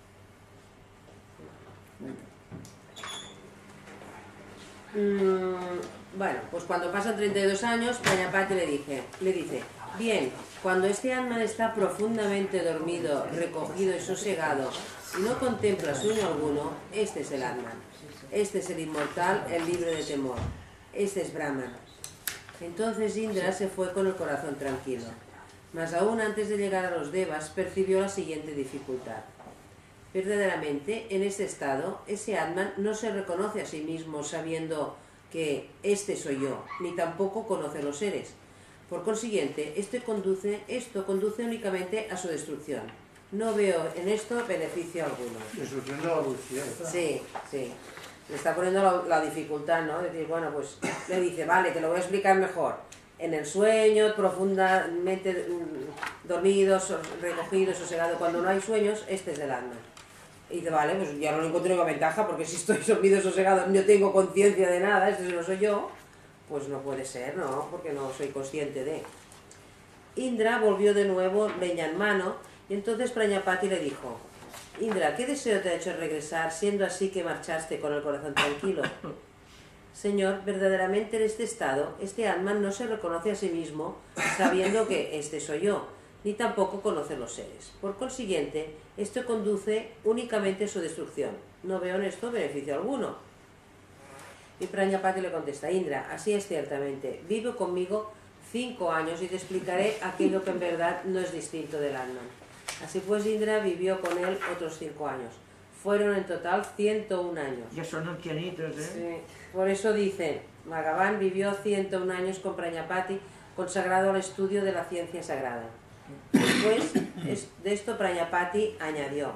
Bueno, pues cuando pasan 32 años, Prañapati le dice, bien, cuando este Atman está profundamente dormido, recogido y sosegado, y no contempla sueño alguno, este es el Atman. Este es el inmortal, el libre de temor. este es Brahman. Entonces Indra se fue con el corazón tranquilo. Mas aún antes de llegar a los devas, percibió la siguiente dificultad. Verdaderamente, en este estado, ese Atman no se reconoce a sí mismo sabiendo que este soy yo, ni tampoco conoce los seres. Por consiguiente, esto conduce únicamente a su destrucción. No veo en esto beneficio alguno. Destrucción de la lucía. Sí, sí. Le está poniendo la dificultad, ¿no? Decir, bueno, pues le dice, vale, te lo voy a explicar mejor. En el sueño, profundamente dormidos, recogidos, sosegados, cuando no hay sueños, este es del alma. Y dice, vale, pues ya no le encuentro ninguna ventaja, porque si estoy dormido, sosegado, no tengo conciencia de nada, este no soy yo, pues no puede ser, ¿no? Porque no soy consciente de. Indra volvió de nuevo, leña en mano, y entonces Prajapati le dijo, Indra, ¿qué deseo te ha hecho regresar, siendo así que marchaste con el corazón tranquilo? Señor, verdaderamente en este estado, este Atman no se reconoce a sí mismo sabiendo que este soy yo, ni tampoco conoce los seres. Por consiguiente, esto conduce únicamente a su destrucción. No veo en esto beneficio alguno. Y Prajapati le contesta, Indra, así es ciertamente, vive conmigo 5 años y te explicaré aquello que en verdad no es distinto del Atman. Así pues, Indra vivió con él otros 5 años. Fueron en total 101 años. Ya son ancianitos, ¿eh? Sí. Por eso dice, Bhagavan vivió 101 años con Prajapati, consagrado al estudio de la ciencia sagrada. Después de esto Prajapati añadió,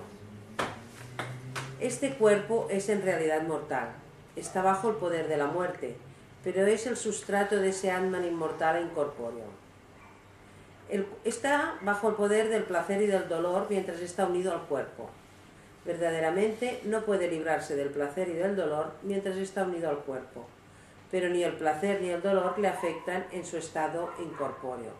este cuerpo es en realidad mortal, está bajo el poder de la muerte, pero es el sustrato de ese Atman inmortal e incorpóreo. Está bajo el poder del placer y del dolor mientras está unido al cuerpo. Verdaderamente no puede librarse del placer y del dolor mientras está unido al cuerpo, pero ni el placer ni el dolor le afectan en su estado incorpóreo.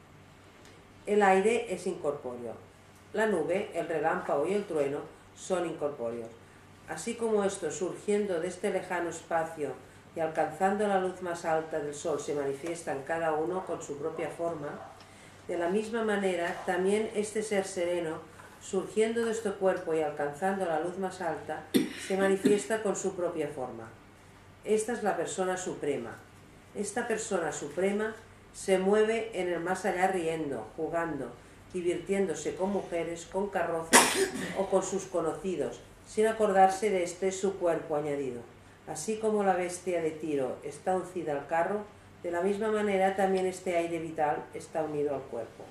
El aire es incorpóreo. La nube, el relámpago y el trueno son incorpóreos. Así como estos, surgiendo de este lejano espacio y alcanzando la luz más alta del sol, se manifiestan cada uno con su propia forma, de la misma manera también este ser sereno, surgiendo de este cuerpo y alcanzando la luz más alta, se manifiesta con su propia forma. Esta es la persona suprema. Esta persona suprema se mueve en el más allá riendo, jugando, divirtiéndose con mujeres, con carrozas o con sus conocidos, sin acordarse de este su cuerpo añadido. Así como la bestia de Tiro está uncida al carro, de la misma manera también este aire vital está unido al cuerpo.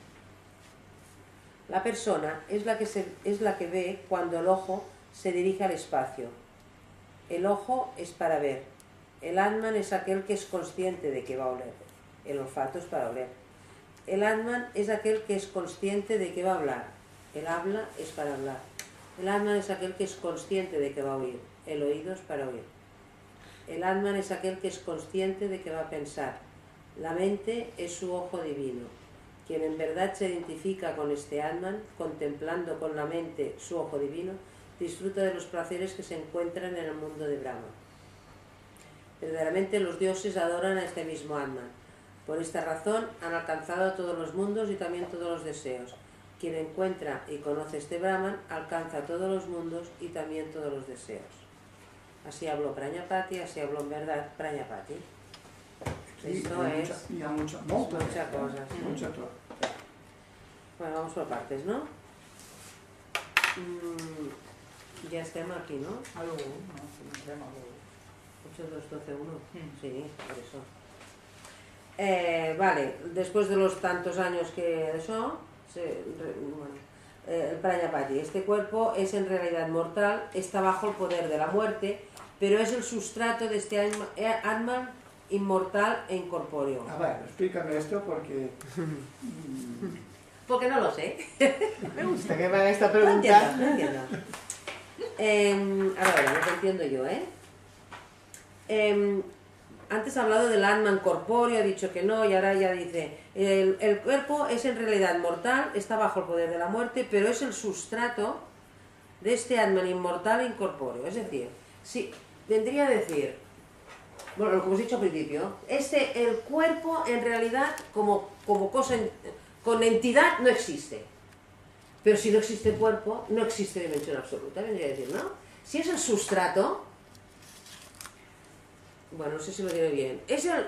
La persona es la que ve cuando el ojo se dirige al espacio. El ojo es para ver. El Atman es aquel que es consciente de que va a oler. El olfato es para oler. El Atman es aquel que es consciente de que va a hablar. El habla es para hablar. El Atman es aquel que es consciente de que va a oír. El oído es para oír. El Atman es aquel que es consciente de que va a pensar. La mente es su ojo divino. Quien en verdad se identifica con este Atman, contemplando con la mente su ojo divino, disfruta de los placeres que se encuentran en el mundo de Brahma. Verdaderamente los dioses adoran a este mismo Atman. Por esta razón han alcanzado todos los mundos y también todos los deseos. Quien encuentra y conoce este Brahman alcanza todos los mundos y también todos los deseos. Así habló Prajapati, así habló en verdad Prajapati. Esto es muchas cosas. Bueno, vamos por partes, ¿no? Ya estem aquí, ¿no? Algo, no? Comencem algo. 8, 2, 12, 1. Sí, por eso. Vale, después de los tantos años que eso, el Prajapati, este cuerpo es en realidad mortal, está bajo el poder de la muerte, pero es el sustrato de este Atman inmortal e incorpóreo. A ver, explícame esto porque... Porque no lo sé. Me gusta que me haga esta pregunta. No entiendo. A ver, lo que entiendo yo, antes ha hablado del Atman corpóreo, ha dicho que no, y ahora ya dice, el cuerpo es en realidad mortal, está bajo el poder de la muerte, pero es el sustrato de este Atman inmortal e incorpóreo. Es decir, sí, vendría a decir, bueno, lo que hemos dicho al principio, el cuerpo en realidad como cosa, con entidad no existe. Pero si no existe cuerpo, no existe dimensión absoluta, vendría a decir, ¿no? Si es el sustrato, bueno, no sé si lo diré bien, es el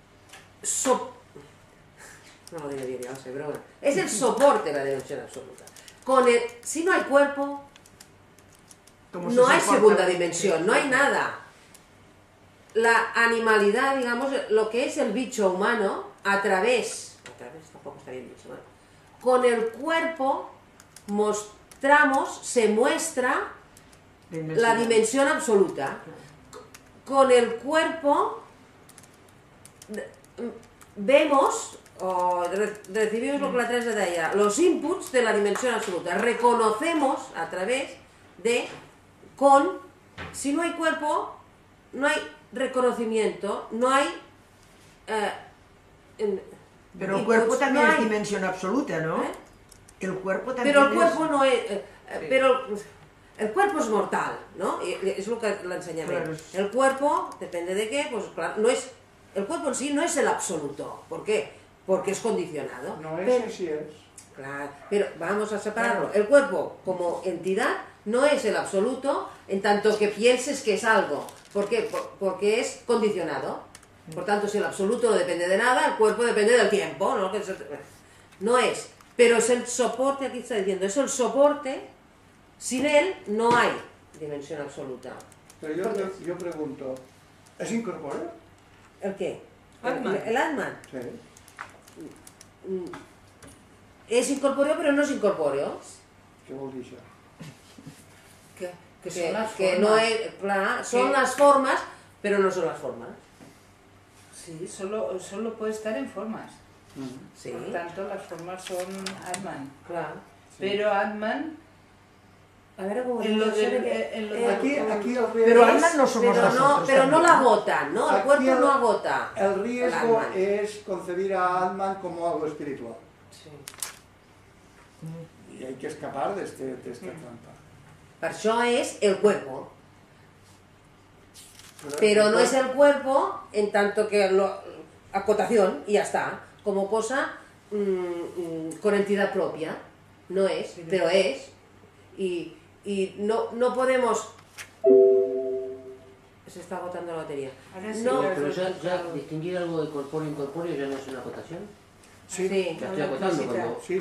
no lo diré bien, ya lo sé, pero bueno, es el soporte de la dimensión absoluta. Si no hay cuerpo, no hay segunda dimensión, no hay nada. La animalidad, digamos, lo que es el bicho humano, a través tampoco está bien dicho, ¿no? Con el cuerpo se muestra la dimensión absoluta. Con el cuerpo vemos o recibimos lo que la Teresa decía, los inputs de la dimensión absoluta. Reconocemos a través de, si no hay cuerpo, no hay reconocimiento, no hay... pero el cuerpo también es dimensión absoluta, ¿no? El cuerpo también pero el cuerpo no es... pero el cuerpo es mortal, ¿no? Es lo que le enseñaré. Claro. El cuerpo, depende de qué, pues claro, no es... El cuerpo en sí no es el absoluto. ¿Por qué? Porque es condicionado. No es, sí es. Claro, pero vamos a separarlo. El cuerpo como entidad no es el absoluto en tanto que pienses que es algo. ¿Por qué? Porque es condicionado. Por tanto, si el absoluto no depende de nada, el cuerpo depende del tiempo, ¿no? No es. Pero es el soporte, aquí está diciendo, es el soporte, sin él no hay dimensión absoluta. Pero yo pregunto, ¿es incorpóreo? ¿El qué? Atman. ¿El Atman? Sí. Es incorpóreo, pero no es incorpóreo. ¿Qué vol dir això? Que son las que formas. no es, claro, son las formas, pero no son las formas. Sí, solo puede estar en formas. Sí. Por tanto, las formas son Atman. Claro. Pero Atman... A ver, ¿cómo aquí el pero Atman no somos nosotros. Pero no la agotan, ¿no? El cuerpo no agota. El riesgo es concebir a Atman como algo espiritual. Sí. Y hay que escapar de esta trampa. Per això es el cuerpo. Pero no es el cuerpo en tanto que acotación y ya está, como cosa con entidad propia. No es, pero es. Y no podemos... Se está agotando la batería. No, pero ya distinguir algo de corpóreo e incorpóreo ya no es una acotación. Sí, ya estoy acotando cuando sí.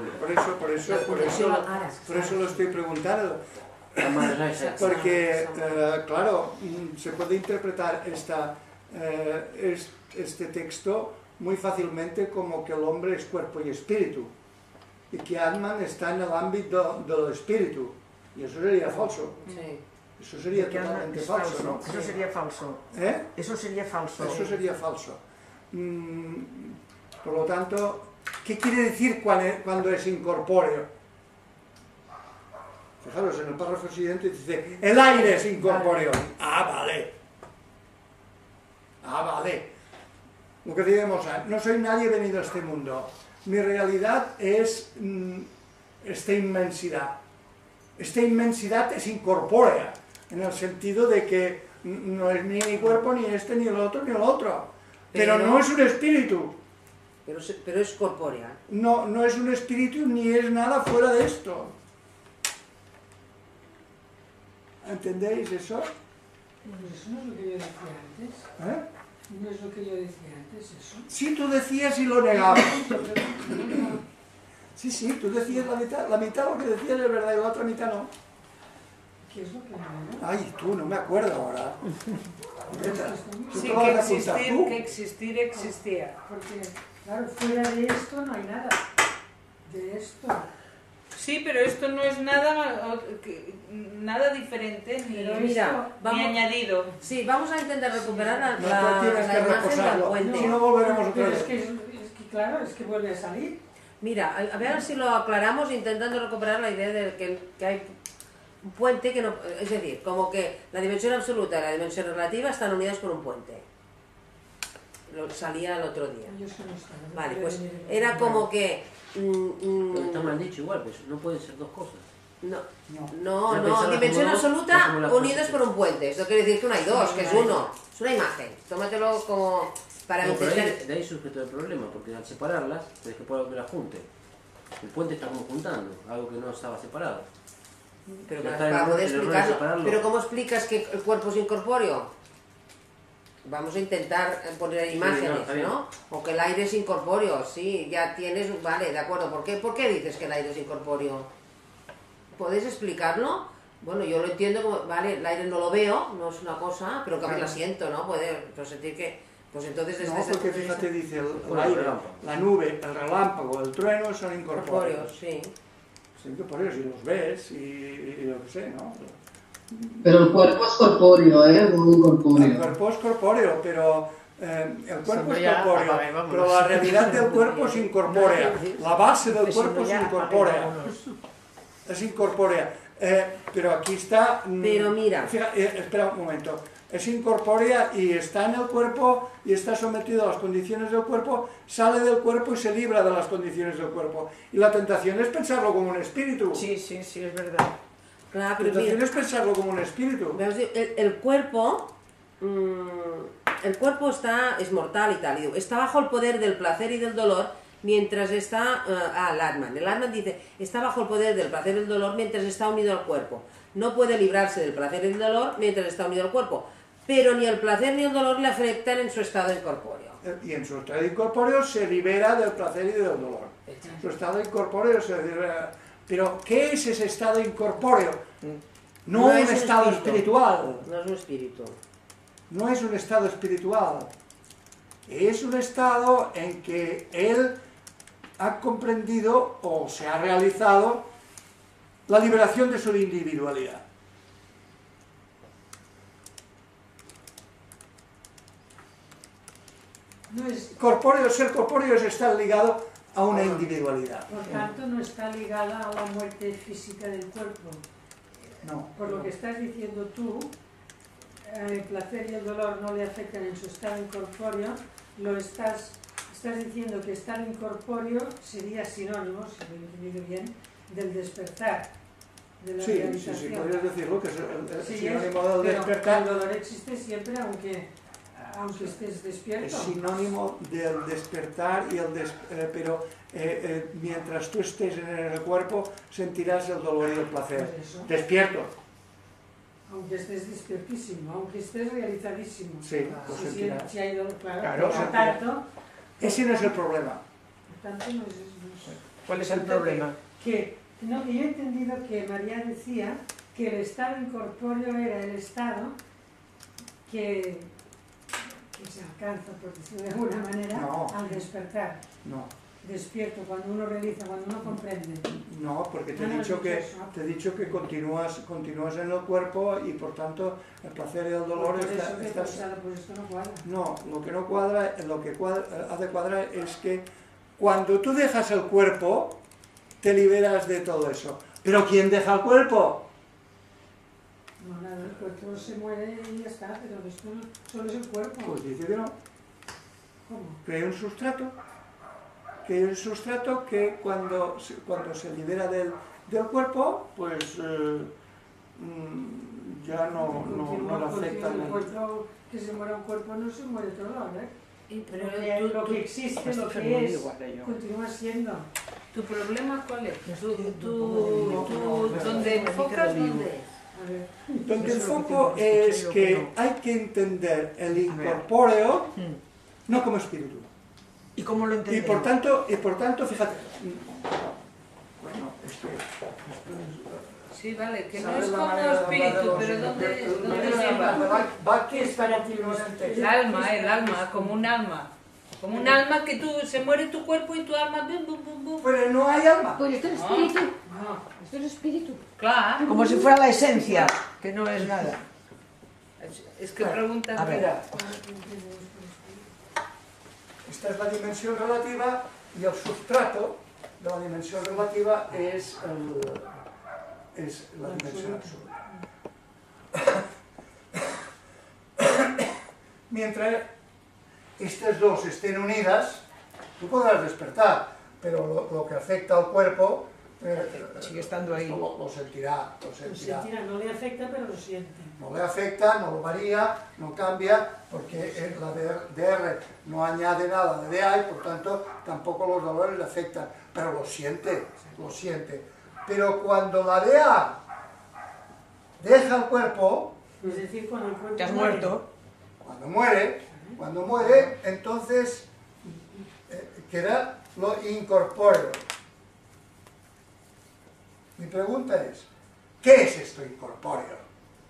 Por eso lo estoy preguntando. Porque, claro, se puede interpretar este texto muy fácilmente como que el hombre es cuerpo y espíritu, y que Atman está en el ámbito del espíritu, y eso sería falso. Sí. Eso sería totalmente falso, ¿no? Eso sería falso. ¿Eh? Eso sería falso. Eso sería falso. Por lo tanto, ¿qué quiere decir cuando es incorpóreo? Fijaros, en el párrafo siguiente dice, el aire es incorpóreo. Vale. Vale. Lo que digamos, no soy nadie venido a este mundo. Mi realidad es esta inmensidad. Esta inmensidad es incorpórea, en el sentido de que no es ni mi cuerpo, ni este, ni el otro, ni el otro. Pero no es un espíritu. Pero es corpórea. No es un espíritu ni es nada fuera de esto. ¿Entendéis eso? Pues eso no es lo que yo decía antes. No es lo que yo decía antes, eso. Sí, tú decías y lo negabas. Sí, tú decías la mitad lo que decías es verdad y la otra mitad no. ¿Qué es lo que no? Ay, tú, no me acuerdo ahora. Sí, que existir existía. Porque, claro, fuera de esto no hay nada. De esto. Sí, pero esto no es nada diferente ni añadido. Sí, vamos a intentar recuperar la imagen del puente. Si no volveremos otra vez. Es que claro, es que vuelve a salir. Mira, a ver si lo aclaramos intentando recuperar la idea de que hay un puente que no... Es decir, como que la dimensión absoluta y la dimensión relativa están unidas por un puente. Lo salía el otro día. Vale, pues era como que... Pero está mal dicho igual, pues no pueden ser dos cosas. No, dimensión absoluta unidas por un puente. Esto quiere decir que no hay dos, que es uno. Es una imagen. Tómatelo como para intentar... De ahí surge todo el problema, porque al separarlas, tienes que poner algo que las junte. El puente está como juntando, algo que no estaba separado. Pero para poder explicarlo. Pero ¿cómo explicas que el cuerpo es incorpóreo? vamos a intentar poner imágenes, está bien. ¿no? O que el aire es incorpóreo, sí, ya tienes, vale, de acuerdo. ¿Por qué dices que el aire es incorpóreo? ¿Podéis explicarlo? Bueno, yo lo entiendo como, vale, el aire no lo veo, no es una cosa, pero que la siento, ¿no? Puedo sentir que, pues entonces... No, porque fíjate, dice, el aire, la nube, el relámpago, el trueno son incorpóreos. Sí. Son incorpóreos y los ves y lo que sé, ¿no? Pero el cuerpo es corpóreo, no incorpóreo. El cuerpo es corpóreo, pero el cuerpo es corpóreo, pero la realidad del cuerpo es incorpórea. La base del cuerpo es incorpórea. Es incorpórea. Pero aquí está... Pero mira... Fíjate, espera un momento. Es incorpórea y está en el cuerpo y está sometido a las condiciones del cuerpo, sale del cuerpo y se libra de las condiciones del cuerpo. Y la tentación es pensarlo como un espíritu. Sí, es verdad. Claro, La tentación es pensarlo como un espíritu. El cuerpo es mortal y tal. Está bajo el poder del placer y del dolor mientras está... el Atman dice, está bajo el poder del placer y del dolor mientras está unido al cuerpo. No puede librarse del placer y del dolor mientras está unido al cuerpo. Pero ni el placer ni el dolor le afectan en su estado incorpóreo. Y en su estado incorpóreo se libera del placer y del dolor. En su estado incorpóreo se libera... Pero, ¿qué es ese estado incorpóreo? No un estado espiritual. No es un espíritu. No es un estado espiritual. Es un estado en que él ha comprendido o se ha realizado la liberación de su individualidad. No es, Ser corpóreo es estar ligado a una individualidad. por tanto, no está ligada a la muerte física del cuerpo. No. Por lo que estás diciendo tú, el placer y el dolor no le afectan en su estado incorpóreo, estás diciendo que estar incorpóreo sería sinónimo, si lo he entendido bien, del despertar, de la realización. Sí, podrías decirlo, que es el Sí, sinónimo del pero despertar. el dolor existe siempre, aunque estés despierto. Es sinónimo del despertar, pero mientras tú estés en el cuerpo sentirás el dolor y el placer. Despierto. Aunque estés despiertísimo, aunque estés realizadísimo. Sí, lo sentirás. Si hay dolor, Claro, por tanto... Ese no es el problema. Por tanto, no es ¿Cuál es el problema? Yo he entendido que María decía que el estado incorpóreo era el estado que se alcanza, por decirlo de alguna manera, al despertar. No. Despierto, cuando uno realiza, cuando uno comprende. No, porque te he dicho que continúas en el cuerpo y por tanto el placer y el dolor Pues esto no cuadra. No, lo que no cuadra, ha de cuadrar es que cuando tú dejas el cuerpo, te liberas de todo eso. ¿Pero quién deja el cuerpo? No, nada, el cuerpo se muere y ya está, pero esto solo es el cuerpo. Pues dice que no. ¿Cómo? Que hay un sustrato. Que el sustrato que cuando se libera del cuerpo, pues ya no le afecta. El cuerpo, que se muera un cuerpo no se muere todo, Pero lo que existe, lo que es, continúa siendo. ¿Tu problema cuál es? ¿Dónde enfocas? Donde el foco es que hay que entender el incorpóreo no como espíritu. ¿Y cómo lo entendemos? Y por tanto, fíjate, bueno, es que... Sí, vale, que no es como espíritu, pero ¿dónde se va? Va que es para ti, el alma, como un alma. Como un alma que se muere tu cuerpo y tu alma... Pero no hay alma. Pues esto es espíritu. Esto es espíritu. Claro. Como si fuera la esencia, que no es nada. Es que preguntas... A ver, esta es la dimensión relativa y el sustrato de la dimensión relativa es la dimensión absoluta. Mientras estas dos estén unidas, tú podrás despertar, pero lo que afecta al cuerpo sigue estando ahí. Lo sentirá. No le afecta, pero lo siente. No le afecta, no lo varía, no cambia, porque la DR no añade nada de DA y por tanto tampoco los dolores le afectan, pero lo siente. Pero cuando la DA deja el cuerpo, es decir, cuando el cuerpo te has muerto. Cuando muere, entonces queda lo incorpóreo. Mi pregunta es, ¿qué es esto incorpóreo?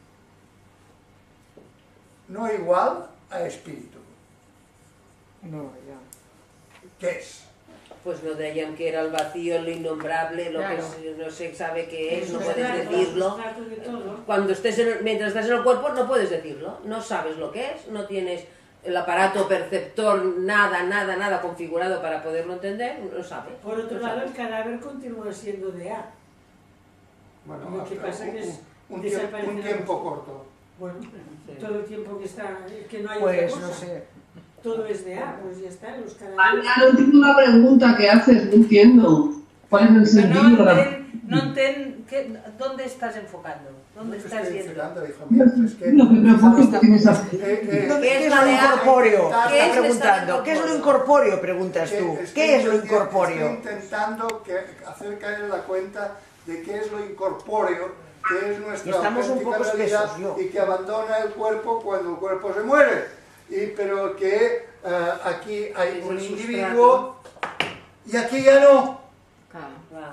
No igual a espíritu. No, ya. ¿Qué es? Pues lo deían que era el vacío, lo innombrable, lo Claro. que no se sabe qué es, no El puedes sustrato, decirlo. el sustrato de todo. Cuando mientras estás en el cuerpo no puedes decirlo, no sabes lo que es, no tienes el aparato perceptor, nada configurado para poderlo entender, no sabes. Por otro no lado, sabes. el cadáver continúa siendo de A. Bueno, Lo que pasa que es un desaparecer. tiempo corto. Bueno, todo el tiempo que está, que no hay Pues otra no cosa. sé. Todo es de A, pues ya está, los Ah, cadáveres. ya no entiendo la pregunta que haces, no entiendo. ¿Cuál es el sentido de la ¿Dónde estás enfocando? ¿Dónde estás estoy yendo? enfocando, hijo mío? Es que... No te preocupes que tienes a... ¿Qué es la lo de A? incorpóreo? ¿Qué es Está preguntando. lo ¿Qué es lo incorpóreo? incorpóreo? Preguntas tú. ¿Qué es lo incorpóreo? Estoy intentando hacer caer en la cuenta de qué es lo incorpóreo, que es nuestra Estamos un auténtica poco realidad espesos, yo. y que abandona el cuerpo cuando el cuerpo se muere. Pero que aquí hay Es un el individuo y aquí ya no. Va.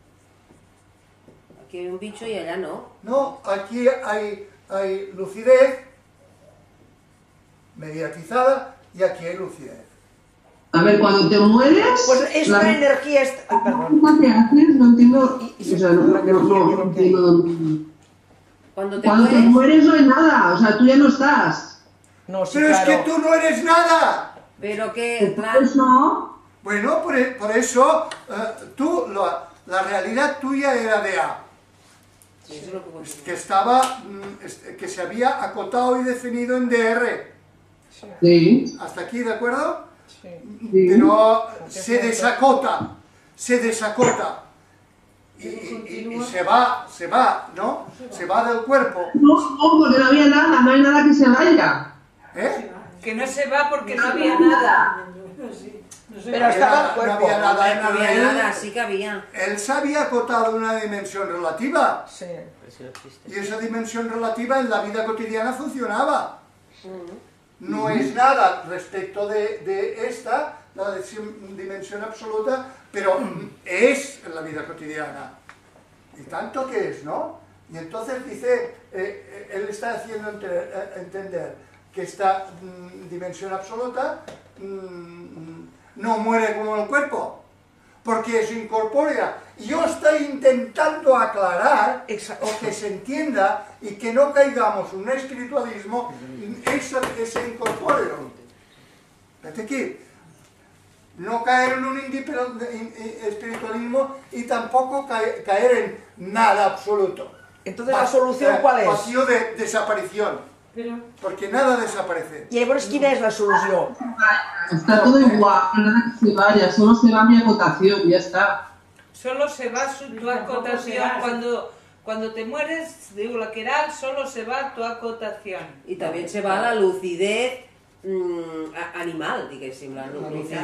Aquí hay un bicho y allá no. No, aquí hay lucidez mediatizada y aquí hay lucidez. A ver, cuando te mueres... Pues es la una energía... Ay, perdón. pregunta que haces, no entiendo... Y O sea, no entiendo. Cuando te Cuando te mueres, mueres no hay nada, o sea, tú ya no estás. No, sí, Pero claro. es que tú no eres nada. pero que... Entonces no... Bueno, por eso la realidad tuya era de A, Sí, eso es lo que continúa. que estaba, que se había acotado y definido en DR. Sí, ¿Hasta aquí, de acuerdo? Sí. sí. Pero se desacota y se va, ¿no? Se va del cuerpo. No, porque no había nada, no hay nada que se vaya. ¿Eh? Que no se va porque no había nada. Sí, no sé. Pero estaba el cuerpo. No había nada, No había él- nada, sí que había. Él se había acotado una dimensión relativa. Sí. Pero si no existe. Y esa dimensión relativa en la vida cotidiana funcionaba. No es nada respecto de esta, la dimensión absoluta, pero es en la vida cotidiana. Y tanto que es, ¿no? Y entonces dice, él está haciendo entender que esta dimensión absoluta no muere como el cuerpo, porque es incorpórea. Y yo estoy intentando aclarar Exacto. o que se entienda y que no caigamos en un espiritualismo ese incorpóreo. Fíjate aquí, no caer en un espiritualismo y tampoco caer en nada absoluto. Entonces, ¿la solución cuál es? Vacío de desaparición, Pero, porque nada desaparece. I llavors quina és la solució? Está todo igual, no hay nada que se vaya, solo se va mi acotación, ya está. Solo se va tu acotación. Cuando te mueres, digo, lateral, solo se va tu acotación. Y también se va la lucidez animal, diguéssim, la lucidez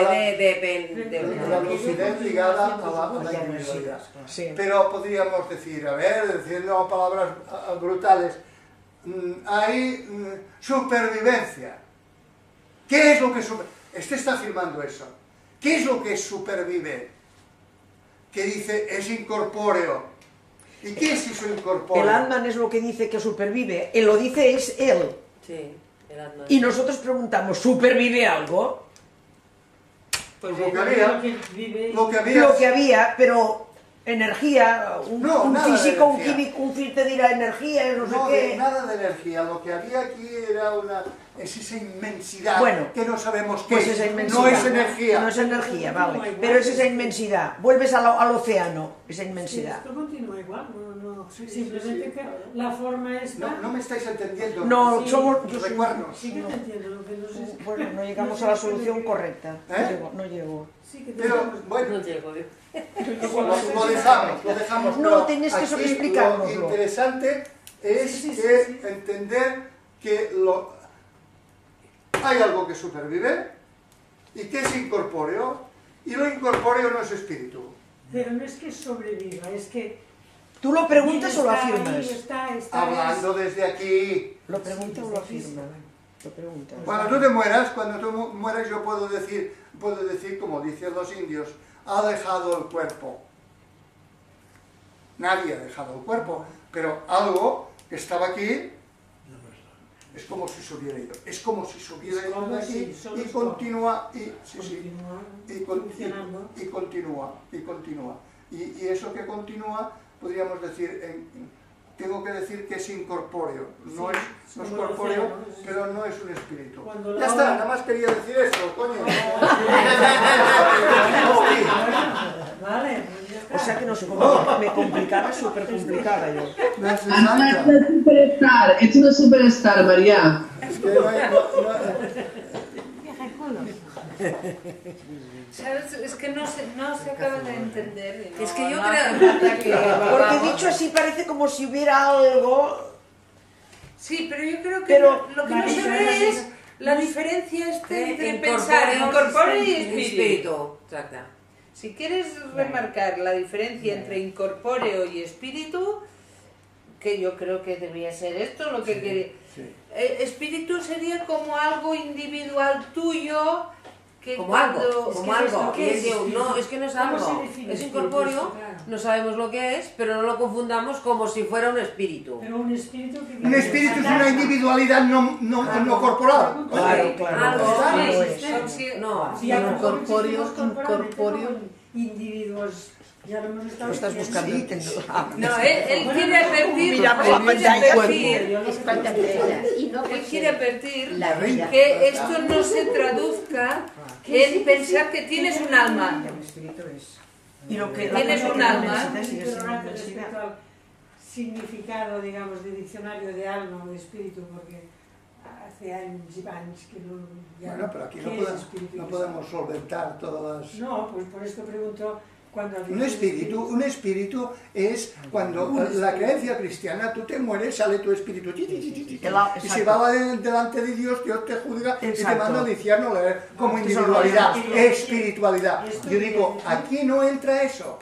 La lucidez ligada a la individualidad. Sí. Pero podríamos decir, a ver, diciendo palabras brutales, hay supervivencia. ¿Qué es lo que supervive? Este está afirmando eso. ¿Qué es lo que supervive? Que dice, es incorpóreo. ¿Y qué es eso incorpóreo? El Atman es lo que dice que supervive. Él lo dice es él. Sí, el Atman. Y nosotros preguntamos, ¿supervive algo? Pues lo que había. Lo que había, pero energía, un nada de físico, un energía. químico, un te dirá energía, no sé No, qué. nada de energía. Lo que había aquí era es esa inmensidad Bueno, que no sabemos qué Pues es. esa inmensidad. No es energía. No es energía, vale. Pero es esa inmensidad. Vuelves al océano, esa inmensidad. esto continúa igual, simplemente que la forma está... No me estáis entendiendo. No, Sí, somos... Recuerdos. Sí que te entiendo, lo que no sé... Bueno, no llegamos a la solución correcta. No llego. Sí que te Pero, entiendo. bueno, No llego, lo dejamos. No, pero tienes que aquí explicárnoslo. Lo interesante es Sí. entender que hay algo que supervive y que es incorpóreo, y lo incorpóreo no es espíritu. Pero no es que sobreviva, es que... ¿Tú lo preguntas o lo está ahí, afirmas? está, Hablando desde aquí, ¿Lo preguntas o lo afirmas? Cuando tú mueras yo puedo decir, como dicen los indios, ha dejado el cuerpo. Nadie ha dejado el cuerpo, pero algo que estaba aquí es como si se hubiera ido. Es como si se hubiera ido de aquí y continúa, y continúa. Y eso que continúa, podríamos decir, tengo que decir que es incorpóreo. No es corpóreo, pero no es un espíritu. Ya está, nada más quería decir eso, coño. Vale. O sea que no sé cómo me complicaba, súper complicada yo. Es una superstar, María. Es que ¿Sabes? Es que no se acaba de entender. Es que yo creo... Porque dicho así parece como si hubiera algo... Sí, pero yo creo que lo que no se ve es la diferencia entre pensar incorpóreo y espíritu. Exacto. Si quieres remarcar la diferencia entre incorpóreo y espíritu, que yo creo que debía ser esto, lo que quería. Espíritu sería como algo individual tuyo, que como cuando... algo. No, es que no es algo. Es incorpóreo, no sabemos lo que es, pero no lo confundamos como si fuera un espíritu. Pero un espíritu es una individualidad no corporal. Claro. Incorpóreo, individuos. Ya lo estás buscando. No, él quiere advertir. Mira por la pantalla. Él quiere advertir que esto no se traduzca en pensar que tienes un alma. Y lo que tienes un alma. Significado, digamos, de diccionario de alma o de espíritu, porque hace años y años que no... Bueno, pero aquí no podemos solventar todas las... No, pues por esto pregunto... Un espíritu es cuando la creencia cristiana, tú te mueres, sale tu espíritu, y si va delante de Dios te juzga y te manda al infierno como individualidad, espiritualidad. Yo digo, aquí no entra eso.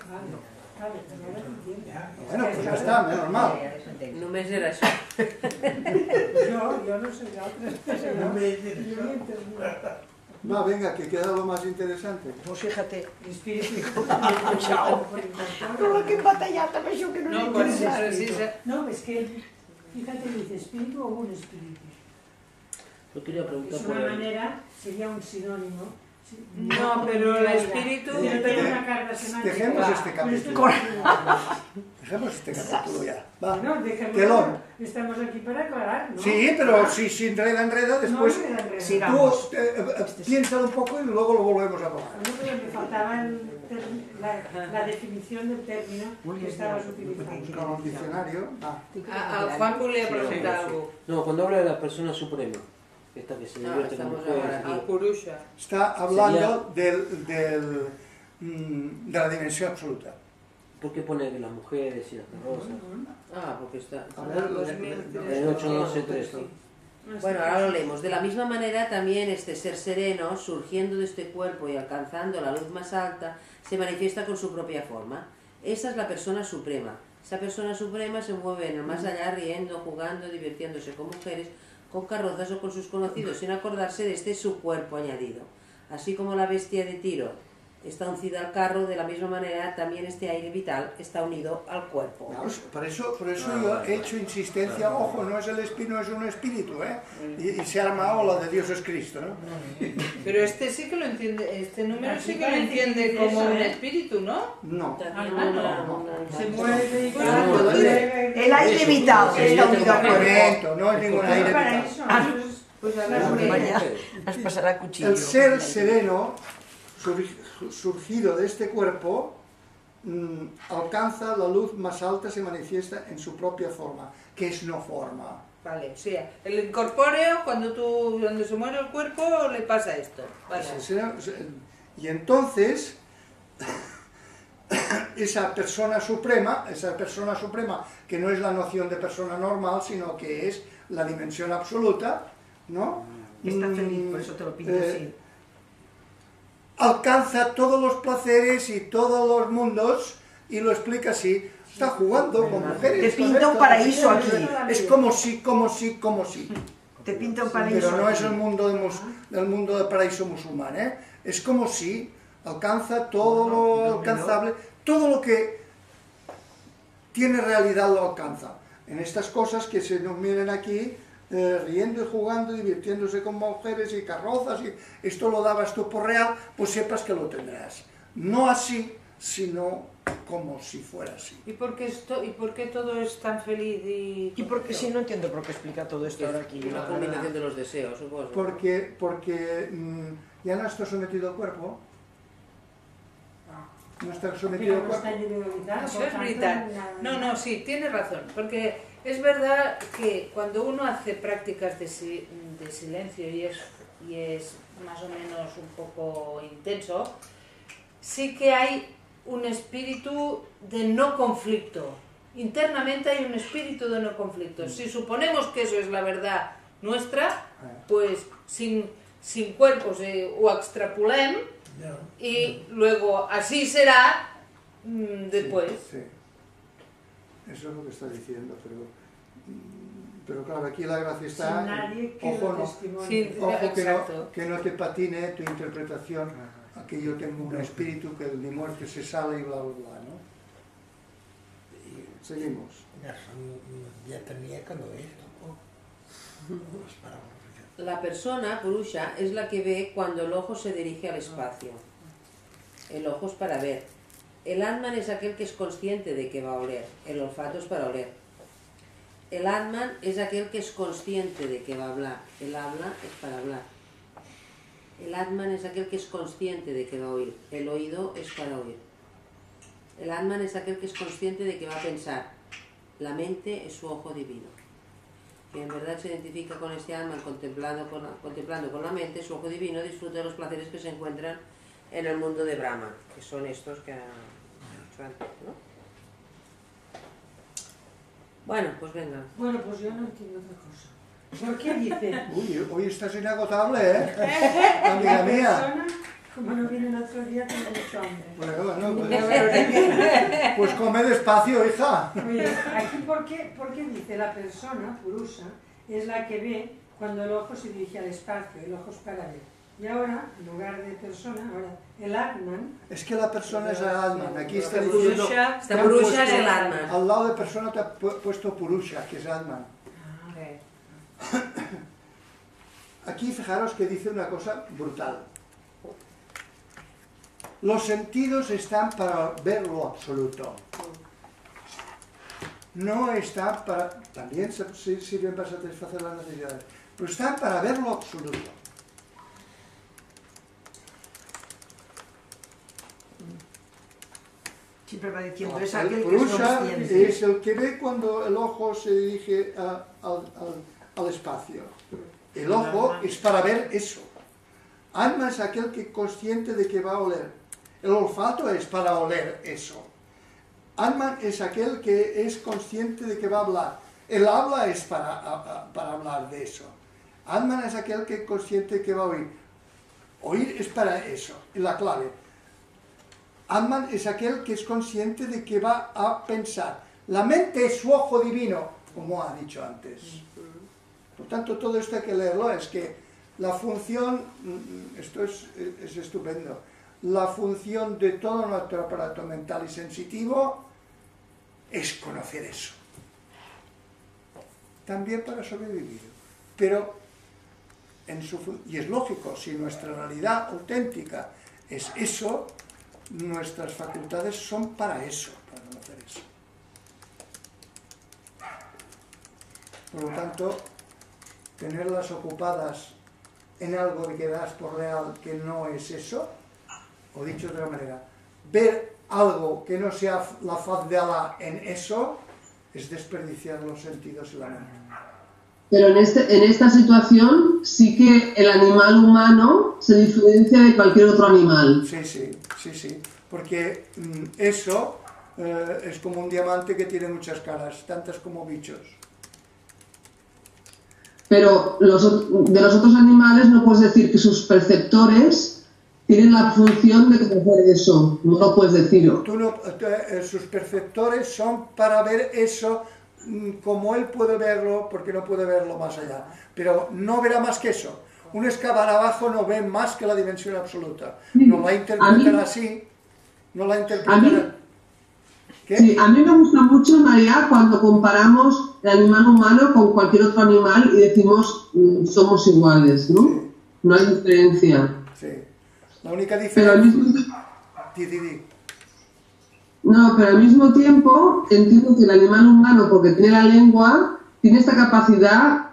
Bueno, pues ya está, menos mal. Només era això. Jo no sé d'altres. Va, venga, que queda lo más interesante. Pues fíjate. Espíritu. No, que batallata, me dijo que no le interesa. No, es que, fíjate, dice espíritu o un espíritu. Yo quería preguntar por una manera, sería un sinónimo. No, pero el espíritu... Dejemos este capítulo. Dejemos este capítulo ya. Va, no, telón. Estamos aquí para aclarar, ¿no? Sí, pero si enreda, después tú piénsalo un poco y luego lo volvemos a tomar. Me faltaba la definición del término que estabas utilizando. Con el diccionario. A Juan volía preguntar algo. No, cuando habla de la persona suprema. Esta que se divierte con mujeres. Está hablando de la dimensión absoluta. ¿Por qué pone que las mujeres y las rosas? Porque está... En 8.12.3. Bueno, ahora lo leemos. De la misma manera también este ser sereno, surgiendo de este cuerpo y alcanzando la luz más alta, se manifiesta con su propia forma. Esa es la persona suprema. Esa persona suprema se mueve en el más allá riendo, jugando, divirtiéndose con mujeres, con carrozas o con sus conocidos, sin acordarse de este su cuerpo añadido. Así como la bestia de Tiro está uncida al carro, de la misma manera también este aire vital está unido al cuerpo. Por eso yo he hecho insistencia, ojo, no es un espíritu, y se ha armado la de Dios es Cristo, ¿no? Pero este sí que lo entiende, este número sí que lo entiende como un espíritu, ¿no? No. Se mueve y el aire vital está unido al cuerpo. No es ningún aire vital. Has pasado a cuchillo. El ser sereno surgido de este cuerpo alcanza la luz más alta, se manifiesta en su propia forma, que es no forma. Vale, o sea, el incorpóreo, cuando se muere el cuerpo, le pasa esto. Vale. Y entonces, esa persona suprema, que no es la noción de persona normal, sino que es la dimensión absoluta, ¿no? Está feliz, por eso te lo pido así. Alcanza todos los placeres y todos los mundos y lo explica así. Está jugando con mujeres. Te pinta un paraíso aquí. Es como si. Te pinta un paraíso. Pero no es el mundo del paraíso musulmán, ¿eh? Es como si alcanza todo lo alcanzable, todo lo que tiene realidad lo alcanza. En estas cosas que se nos miren aquí, riendo y jugando, divirtiéndose con mujeres y carrozas, y esto lo dabas tú por real, pues sepas que lo tendrás. No así, sino como si fuera así. ¿Y por qué todo es tan feliz y por qué sí, no entiendo por qué explica todo esto ahora aquí? Una combinación de los deseos, supongo. Porque ya no está sometido al cuerpo. No está sometido al cuerpo. Eso es verdad. No, sí, tienes razón. Porque es verdad que cuando uno hace prácticas de silencio y es más o menos un poco intenso, sí que hay un espíritu de no conflicto. Internamente hay un espíritu de no conflicto. Si suponemos que eso es la verdad nuestra, pues sin cuerpos ho extrapolem y luego así será después. Sí. Eso es lo que está diciendo, pero claro, aquí la gracia está, ojo que no te patine tu interpretación, que yo tengo un espíritu que de mi muerte se sale y bla, bla, bla, ¿no? Y seguimos. Ya tenía que no es tampoco. La persona, Purusha, es la que ve cuando el ojo se dirige al espacio. El ojo es para ver. El Atman es aquel que es consciente de que va a oler. El olfato es para oler. El Atman es aquel que es consciente de que va a hablar. El habla es para hablar. El Atman es aquel que es consciente de que va a oír. El oído es para oír. El Atman es aquel que es consciente de que va a pensar. La mente es su ojo divino. Que en verdad se identifica con este Atman contemplando con la mente, su ojo divino disfruta de los placeres que se encuentran en el mundo de Brahma, que son estos que ha dicho antes, ¿no? Bueno, pues venga. Bueno, pues yo no entiendo otra cosa. ¿Por qué dice? Uy, hoy estás inagotable, ¿eh? Amiga mía. Como no viene el otro día, tengo mucho hambre. Bueno, pues come despacio, hija. Oye, aquí ¿por qué dice la persona, Purusha, es la que ve cuando el ojo se dirige al espacio, el ojo es para ver. Y ahora, en lugar de persona, ahora el Atman... Es que la persona es el Atman. Aquí está diciendo... Purusha es el Atman. Al lado de persona te ha puesto Purusha, que es Atman. Aquí fijaros que dice una cosa brutal. Los sentidos están para ver lo absoluto. No están para... También sirven para satisfacer las necesidades. Pero están para ver lo absoluto. Siempre va diciendo, es aquel que es Purusha consciente. es el que ve cuando el ojo se dirige al espacio. El ojo es para ver eso. Atman es aquel que es consciente de que va a oler. El olfato es para oler eso. Atman es aquel que es consciente de que va a hablar. El habla es para hablar de eso. Atman es aquel que es consciente de que va a oír. Oír es para eso, es la clave. Atman es aquel que es consciente de que va a pensar. La mente es su ojo divino, como ha dicho antes. Por tanto, todo esto hay que leerlo, es que la función, esto es estupendo, la función de todo nuestro aparato mental y sensitivo es conocer eso. También para sobrevivir. Pero, y es lógico, si nuestra realidad auténtica es eso, nuestras facultades son para eso, para conocer eso. Por lo tanto, tenerlas ocupadas en algo que das por real que no es eso, o dicho de otra manera, ver algo que no sea la faz de Allah en eso, es desperdiciar los sentidos y la mente. Pero en esta situación sí que el animal humano se diferencia de cualquier otro animal. Sí, porque eso es como un diamante que tiene muchas caras, tantas como bichos. Pero de los otros animales no puedes decir que sus perceptores tienen la función de conocer eso, no lo puedes decir. Sus perceptores son para ver eso como él puede verlo, porque no puede verlo más allá. Pero no verá más que eso. Un escarabajo no ve más que la dimensión absoluta. No la interpretan así. No la interpretan. ¿Qué? Sí, a mí me gusta mucho, María, cuando comparamos el animal humano con cualquier otro animal y decimos somos iguales, ¿no? Sí. No hay diferencia. Sí. La única diferencia... No, pero al mismo tiempo entiendo que el animal humano, porque tiene la lengua, tiene esta capacidad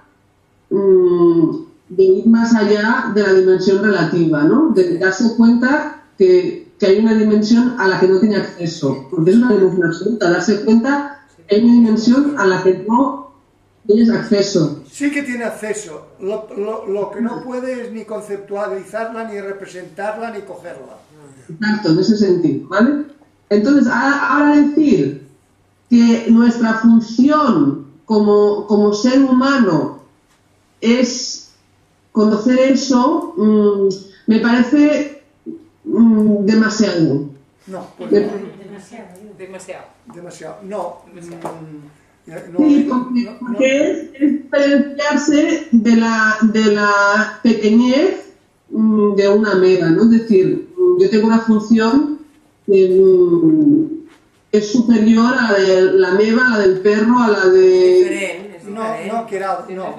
de ir más allá de la dimensión relativa, ¿no? De darse cuenta que hay una dimensión a la que no tiene acceso, porque es una dimensión absoluta, darse cuenta que hay una dimensión a la que no tienes acceso. Sí que tiene acceso, lo que no puede es ni conceptualizarla, ni representarla, ni cogerla. Exacto, en ese sentido, ¿vale? Entonces, ahora decir que nuestra función como ser humano es conocer eso, me parece demasiado. No, pues demasiado. No. Sí, porque es diferenciarse de la pequeñez de una ameba, ¿no? Es decir, yo tengo una función que es superior a la de la ameba, a la del perro, a la de... No.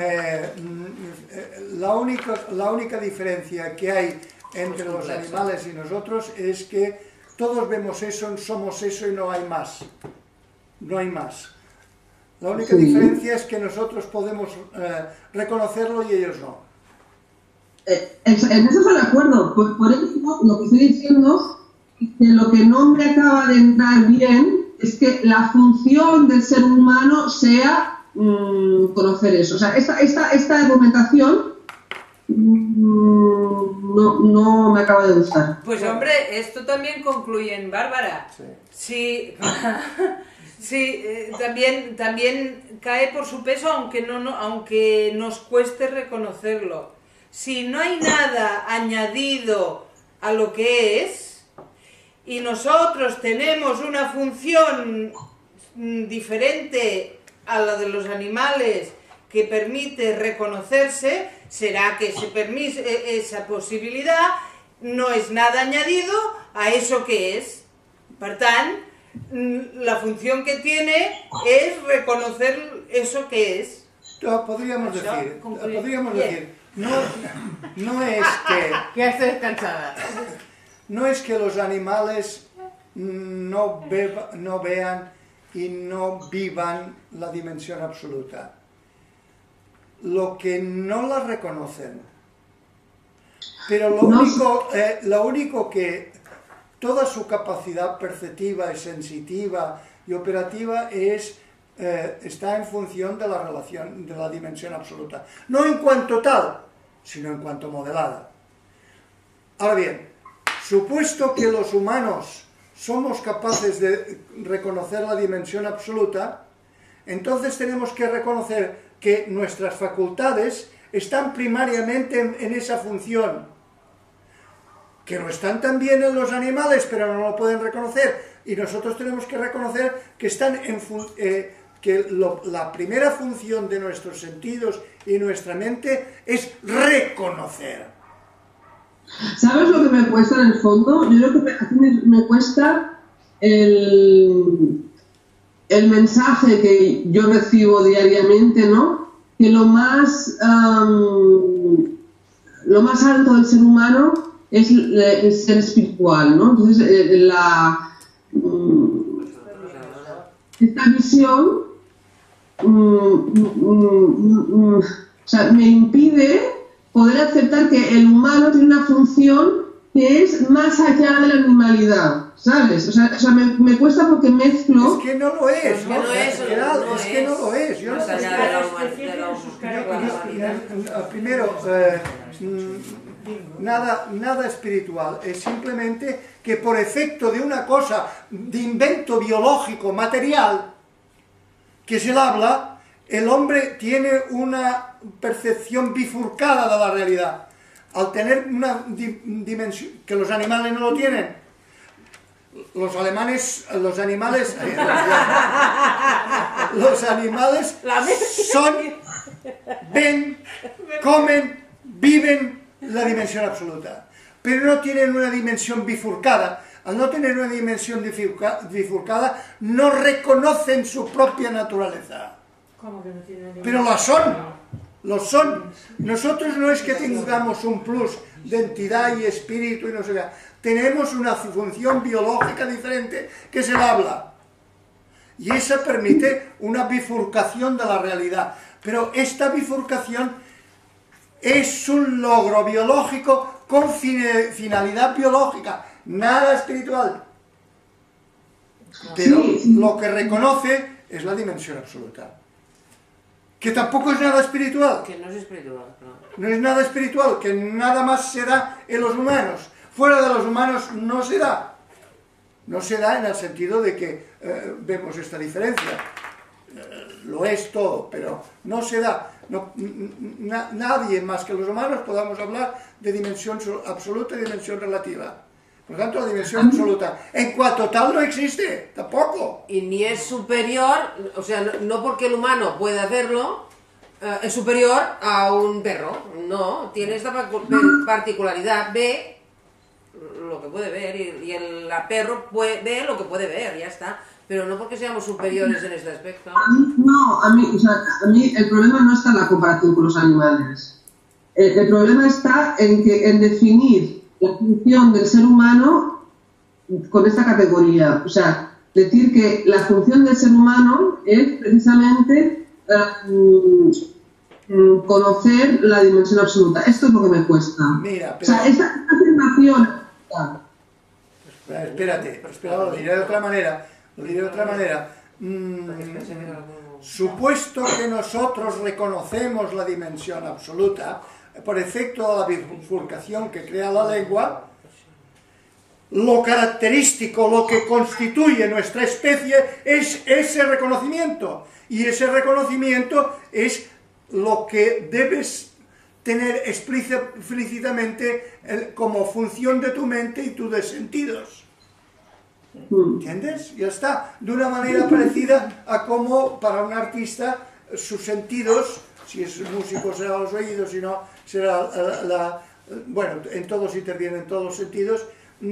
La única diferencia que hay entre los animales y nosotros es que todos vemos eso, somos eso y no hay más. No hay más. La única diferencia es que nosotros podemos reconocerlo y ellos no. En eso estoy de acuerdo. Por eso lo que estoy diciendo es que lo que no me acaba de entrar bien es que la función del ser humano sea conocer eso. O sea, esta argumentación no me acaba de gustar. Pues hombre, esto también concluye en Bárbara. Sí. Sí, también cae por su peso, aunque nos cueste reconocerlo. Si no hay nada añadido a lo que es, y nosotros tenemos una función diferente a la de los animales que permite reconocerse, será que esa posibilidad no es nada añadido a eso que es. Per tant, la función que tiene es reconocer eso que es. Podríamos decir, no es que... Ya estoy descansada. No es que los animales no vean y no vivan la dimensión absoluta. Lo que no la reconocen. Pero lo único que toda su capacidad perceptiva y sensitiva y operativa está en función de la relación, de la dimensión absoluta. No en cuanto tal, sino en cuanto modelada. Ahora bien, supuesto que los humanos somos capaces de reconocer la dimensión absoluta, entonces tenemos que reconocer que nuestras facultades están primariamente en esa función, que no están también en los animales, pero no lo pueden reconocer, y nosotros tenemos que reconocer que están la primera función de nuestros sentidos y nuestra mente es reconocer. ¿Sabes lo que me cuesta en el fondo? Yo creo que a mí me cuesta el mensaje que yo recibo diariamente, ¿no? Que lo más alto del ser humano es el ser espiritual, ¿no? Entonces, esta visión o sea, me impide poder aceptar que el humano tiene una función que es más allá de la animalidad, ¿sabes? O sea me cuesta porque mezclo... Es que no lo es, es que no lo es. Yo no sé. Primero, nada espiritual, es simplemente que por efecto de una cosa, de invento biológico, material, que se le habla, el hombre tiene una percepción bifurcada de la realidad. Al tener una dimensión que los animales no lo tienen. Los animales Los animales ven, comen, viven la dimensión absoluta, pero no tienen una dimensión bifurcada. Al no tener una dimensión bifurcada, no reconocen su propia naturaleza. ¿Cómo que no tienen dimensión? Pero lo son. Nosotros no es que tengamos un plus de entidad y espíritu y no sé qué. Tenemos una función biológica diferente, que es el habla. Y esa permite una bifurcación de la realidad. Pero esta bifurcación es un logro biológico con finalidad biológica, nada espiritual. Pero lo que reconoce es la dimensión absoluta. Que tampoco es nada espiritual. Que no es espiritual, no es nada espiritual, que nada más se da en los humanos. Fuera de los humanos no se da. No se da en el sentido de que vemos esta diferencia. Lo es todo, pero no se da. Nadie más que los humanos podamos hablar de dimensión absoluta y dimensión relativa. Por lo tanto, la dimensión absoluta, en cuanto tal, no existe, tampoco. Y ni es superior, o sea, no porque el humano puede hacerlo, es superior a un perro. No, tiene esta particularidad, ve lo que puede ver, y el perro ve lo que puede ver, ya está. Pero no porque seamos superiores en este aspecto. A mí el problema no está en la comparación con los animales. El problema está en definir la función del ser humano con esta categoría. O sea, decir que la función del ser humano es precisamente conocer la dimensión absoluta. Esto es lo que me cuesta. Mira, pero... O sea, esta afirmación... Espérate, lo diré de otra manera. Supuesto que nosotros reconocemos la dimensión absoluta, por efecto de la bifurcación que crea la lengua, lo característico, lo que constituye nuestra especie es ese reconocimiento. Y ese reconocimiento es lo que debes tener explícitamente como función de tu mente y tus sentidos. ¿Entiendes? Ya está. De una manera parecida a como para un artista sus sentidos, si es músico será los oídos, si no será bueno, en todos intervienen todos los sentidos.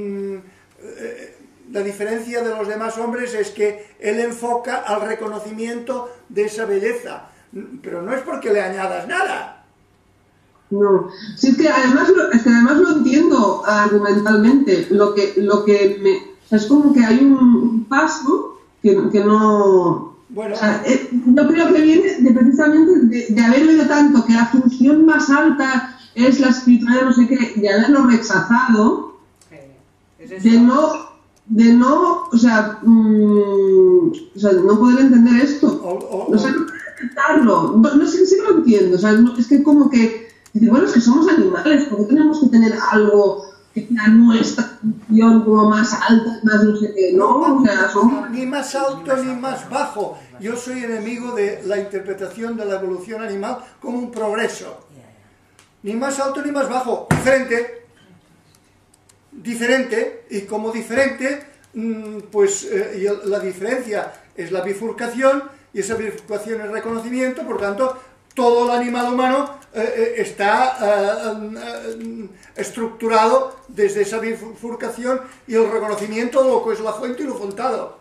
La diferencia de los demás hombres es que él enfoca al reconocimiento de esa belleza, pero no es porque le añadas nada. No, sí, es que además lo entiendo argumentalmente. Lo que me... Es como que hay un paso que no... Bueno, o sea, yo creo que viene precisamente de haber oído tanto que la función más alta es la espiritualidad, no sé qué, de haberlo rechazado, de no poder entender esto. No sé, aceptarlo. No sé si lo entiendo. O sea, es que como que... Bueno, es que somos animales, ¿por qué tenemos que tener algo... la nuestra función como más alta, más no sé qué, ¿no? O sea, ni más alto ni más bajo. Yo soy enemigo de la interpretación de la evolución animal como un progreso. Ni más alto ni más bajo. Diferente, y como diferente, pues la diferencia es la bifurcación, y esa bifurcación es reconocimiento, por tanto, todo el animal humano está estructurado desde esa bifurcación y el reconocimiento de lo que es la fuente y lo fontado.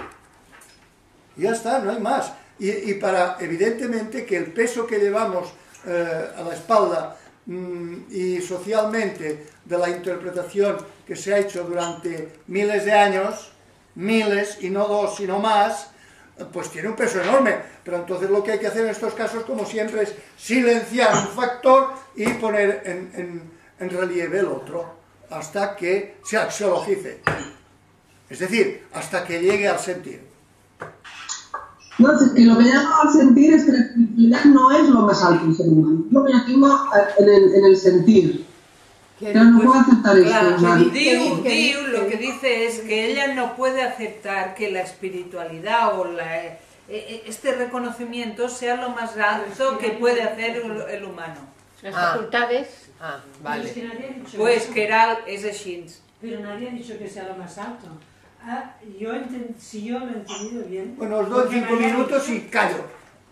Y ya está, no hay más. Y para, evidentemente, que el peso que llevamos a la espalda y socialmente de la interpretación que se ha hecho durante miles de años, miles, y no 2, sino más, pues tiene un peso enorme. Pero entonces lo que hay que hacer en estos casos, como siempre, es silenciar un factor y poner en relieve el otro hasta que se axiologice. Es decir, hasta que llegue al sentir. No, es que lo que llamo al sentir es que la espiritualidad no es lo más alto del ser humano. Lo que yo tengo en el sentir. Pero no puedo aceptar esto. Diu lo que dice es que ella no puede aceptar que la espiritualidad o este reconocimiento sea lo más alto que puede hacer el humano. Las facultades. Vale. Pues que era es així. Pero nadie ha dicho que sea lo más alto. Si yo lo he entendido bien... Bueno, os doy 5 minutos y callo.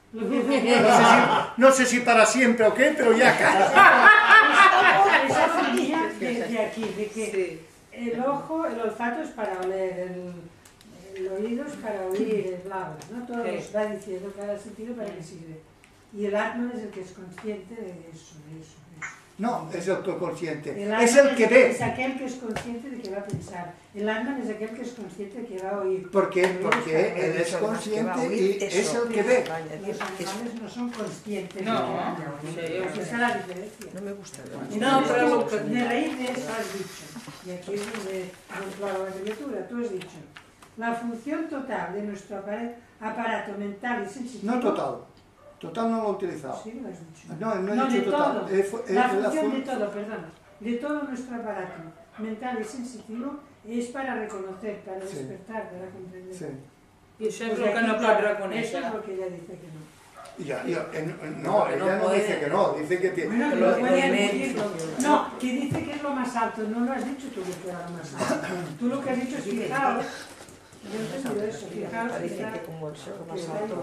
No sé si para siempre o qué, pero ya callo. Esa semilla de aquí, de que el ojo, el olfato es para oler, el oído es para oír, el labio, ¿no? Todo nos va diciendo cada sentido para qué sirve. Y el Atman es el que es consciente de eso. No, es el consciente. Es el que ve. Es aquel que es consciente de que va a pensar. El Atman es aquel que es consciente de que va a oír. ¿Por qué? Porque él es consciente y es el que ve. Los animales no son conscientes. No, esa es la diferencia. No me gusta. No, pero de raíz de eso has dicho, y aquí es donde claro la criatura, tú has dicho, la función total de nuestro aparato mental y sensitivo... No total. Total no lo he utilizado. Sí, lo has dicho. No he dicho total. La función de todo, perdona, de todo nuestro aparato mental y sensitivo es para reconocer, para despertar, para comprender. Sí. Y eso es lo que no podrá con eso. ella. Es lo que ella dice que no. No, ella no dice que no, dice que tiene... No, que dice que es lo más alto, no lo has dicho tú que fuera lo más alto. Tú lo que has dicho es fijaos. Yo he entendido eso, fijaos, Parece que como el ser más alto,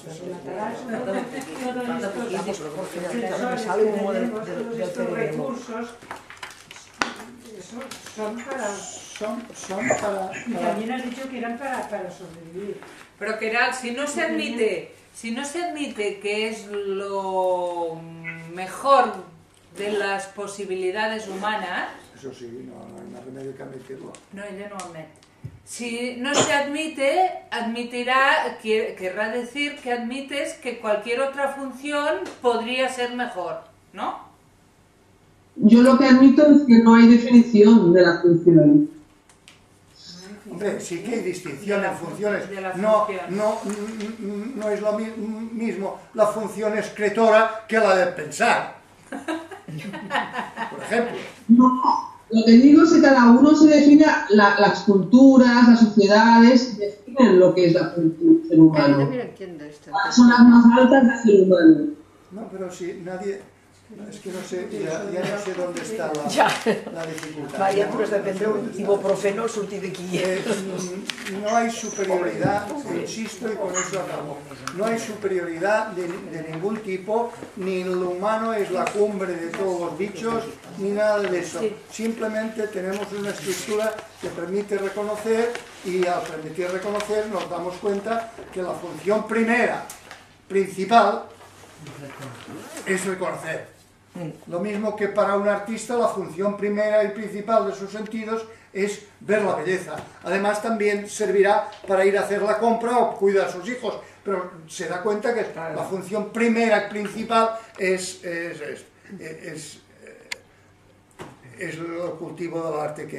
me sale humo del recursos son para... Y también has dicho que eran para sobrevivir. Pero que era, si no se admite que es lo mejor de las posibilidades humanas... Eso sí, no hay más remedio que admitirlo. No, ella no admite. Si no se admite, querrá decir que admites que cualquier otra función podría ser mejor, ¿no? Yo lo que admito es que no hay definición de la función. Hombre, sí que hay distinción en funciones. No es lo mismo la función excretora que la de pensar. Por ejemplo. No. Lo que digo es que cada uno se define, las culturas, las sociedades definen lo que es la función del ser humano. Son las más altas del ser humano. No, pero si nadie... Es que no sé, ya no sé dónde está la dificultad. María, tu has de prendre un ibuprofeno sortir d'aquí. No hay superioridad, insisto, y con eso acabo. No hay superioridad de ningún tipo, ni lo humano es la cumbre de todos los bichos, ni nada de eso. Simplemente tenemos una estructura que permite reconocer, y al permitir reconocer nos damos cuenta que la función principal, es reconocer. Lo mismo que para un artista la función primera y principal de sus sentidos es ver la belleza. Además también servirá para ir a hacer la compra o cuidar a sus hijos, pero se da cuenta que la función primera y principal es el cultivo del arte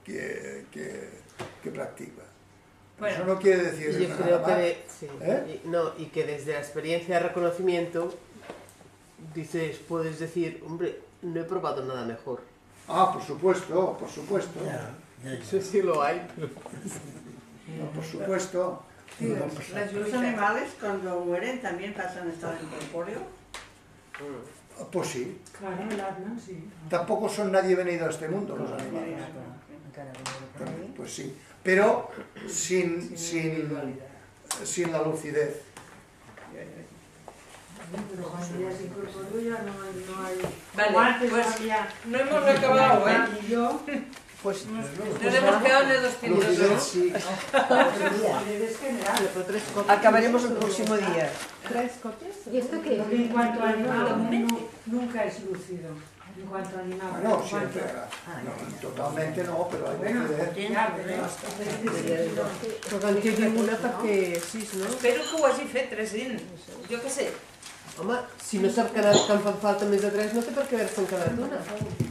que practica. Bueno, eso no quiere decir yo creo y que desde la experiencia de reconocimiento puedes decir, hombre, no he probado nada mejor. Ah, por supuesto, por supuesto. Eso sí lo hay, pero... No, por supuesto. Sí, los animales cuando mueren también pasan a estar incorpóreo. Pues sí. Claro, el Atman, sí. Tampoco son nadie venido a este mundo los animales. Pues sí. Pero sin la lucidez. Pero cuando ya se incorporó ya no hay... Vale, pues no hemos acabado, ¿eh? Y yo... Pues nos hemos quedado en 2 minutos. Sí. Acabaremos el próximo día. 3 copias. ¿Y esto qué? Porque en cuanto a animal nunca es lúcido. En cuanto a animal. No, siempre. No, totalmente no, pero hay que ver. Però en tinc una perquè sí, no? Espero que ho hagi fet 300. Jo què sé. Home, si no sap que en fan falta més de 3, no té per què haver-se'n quedat una.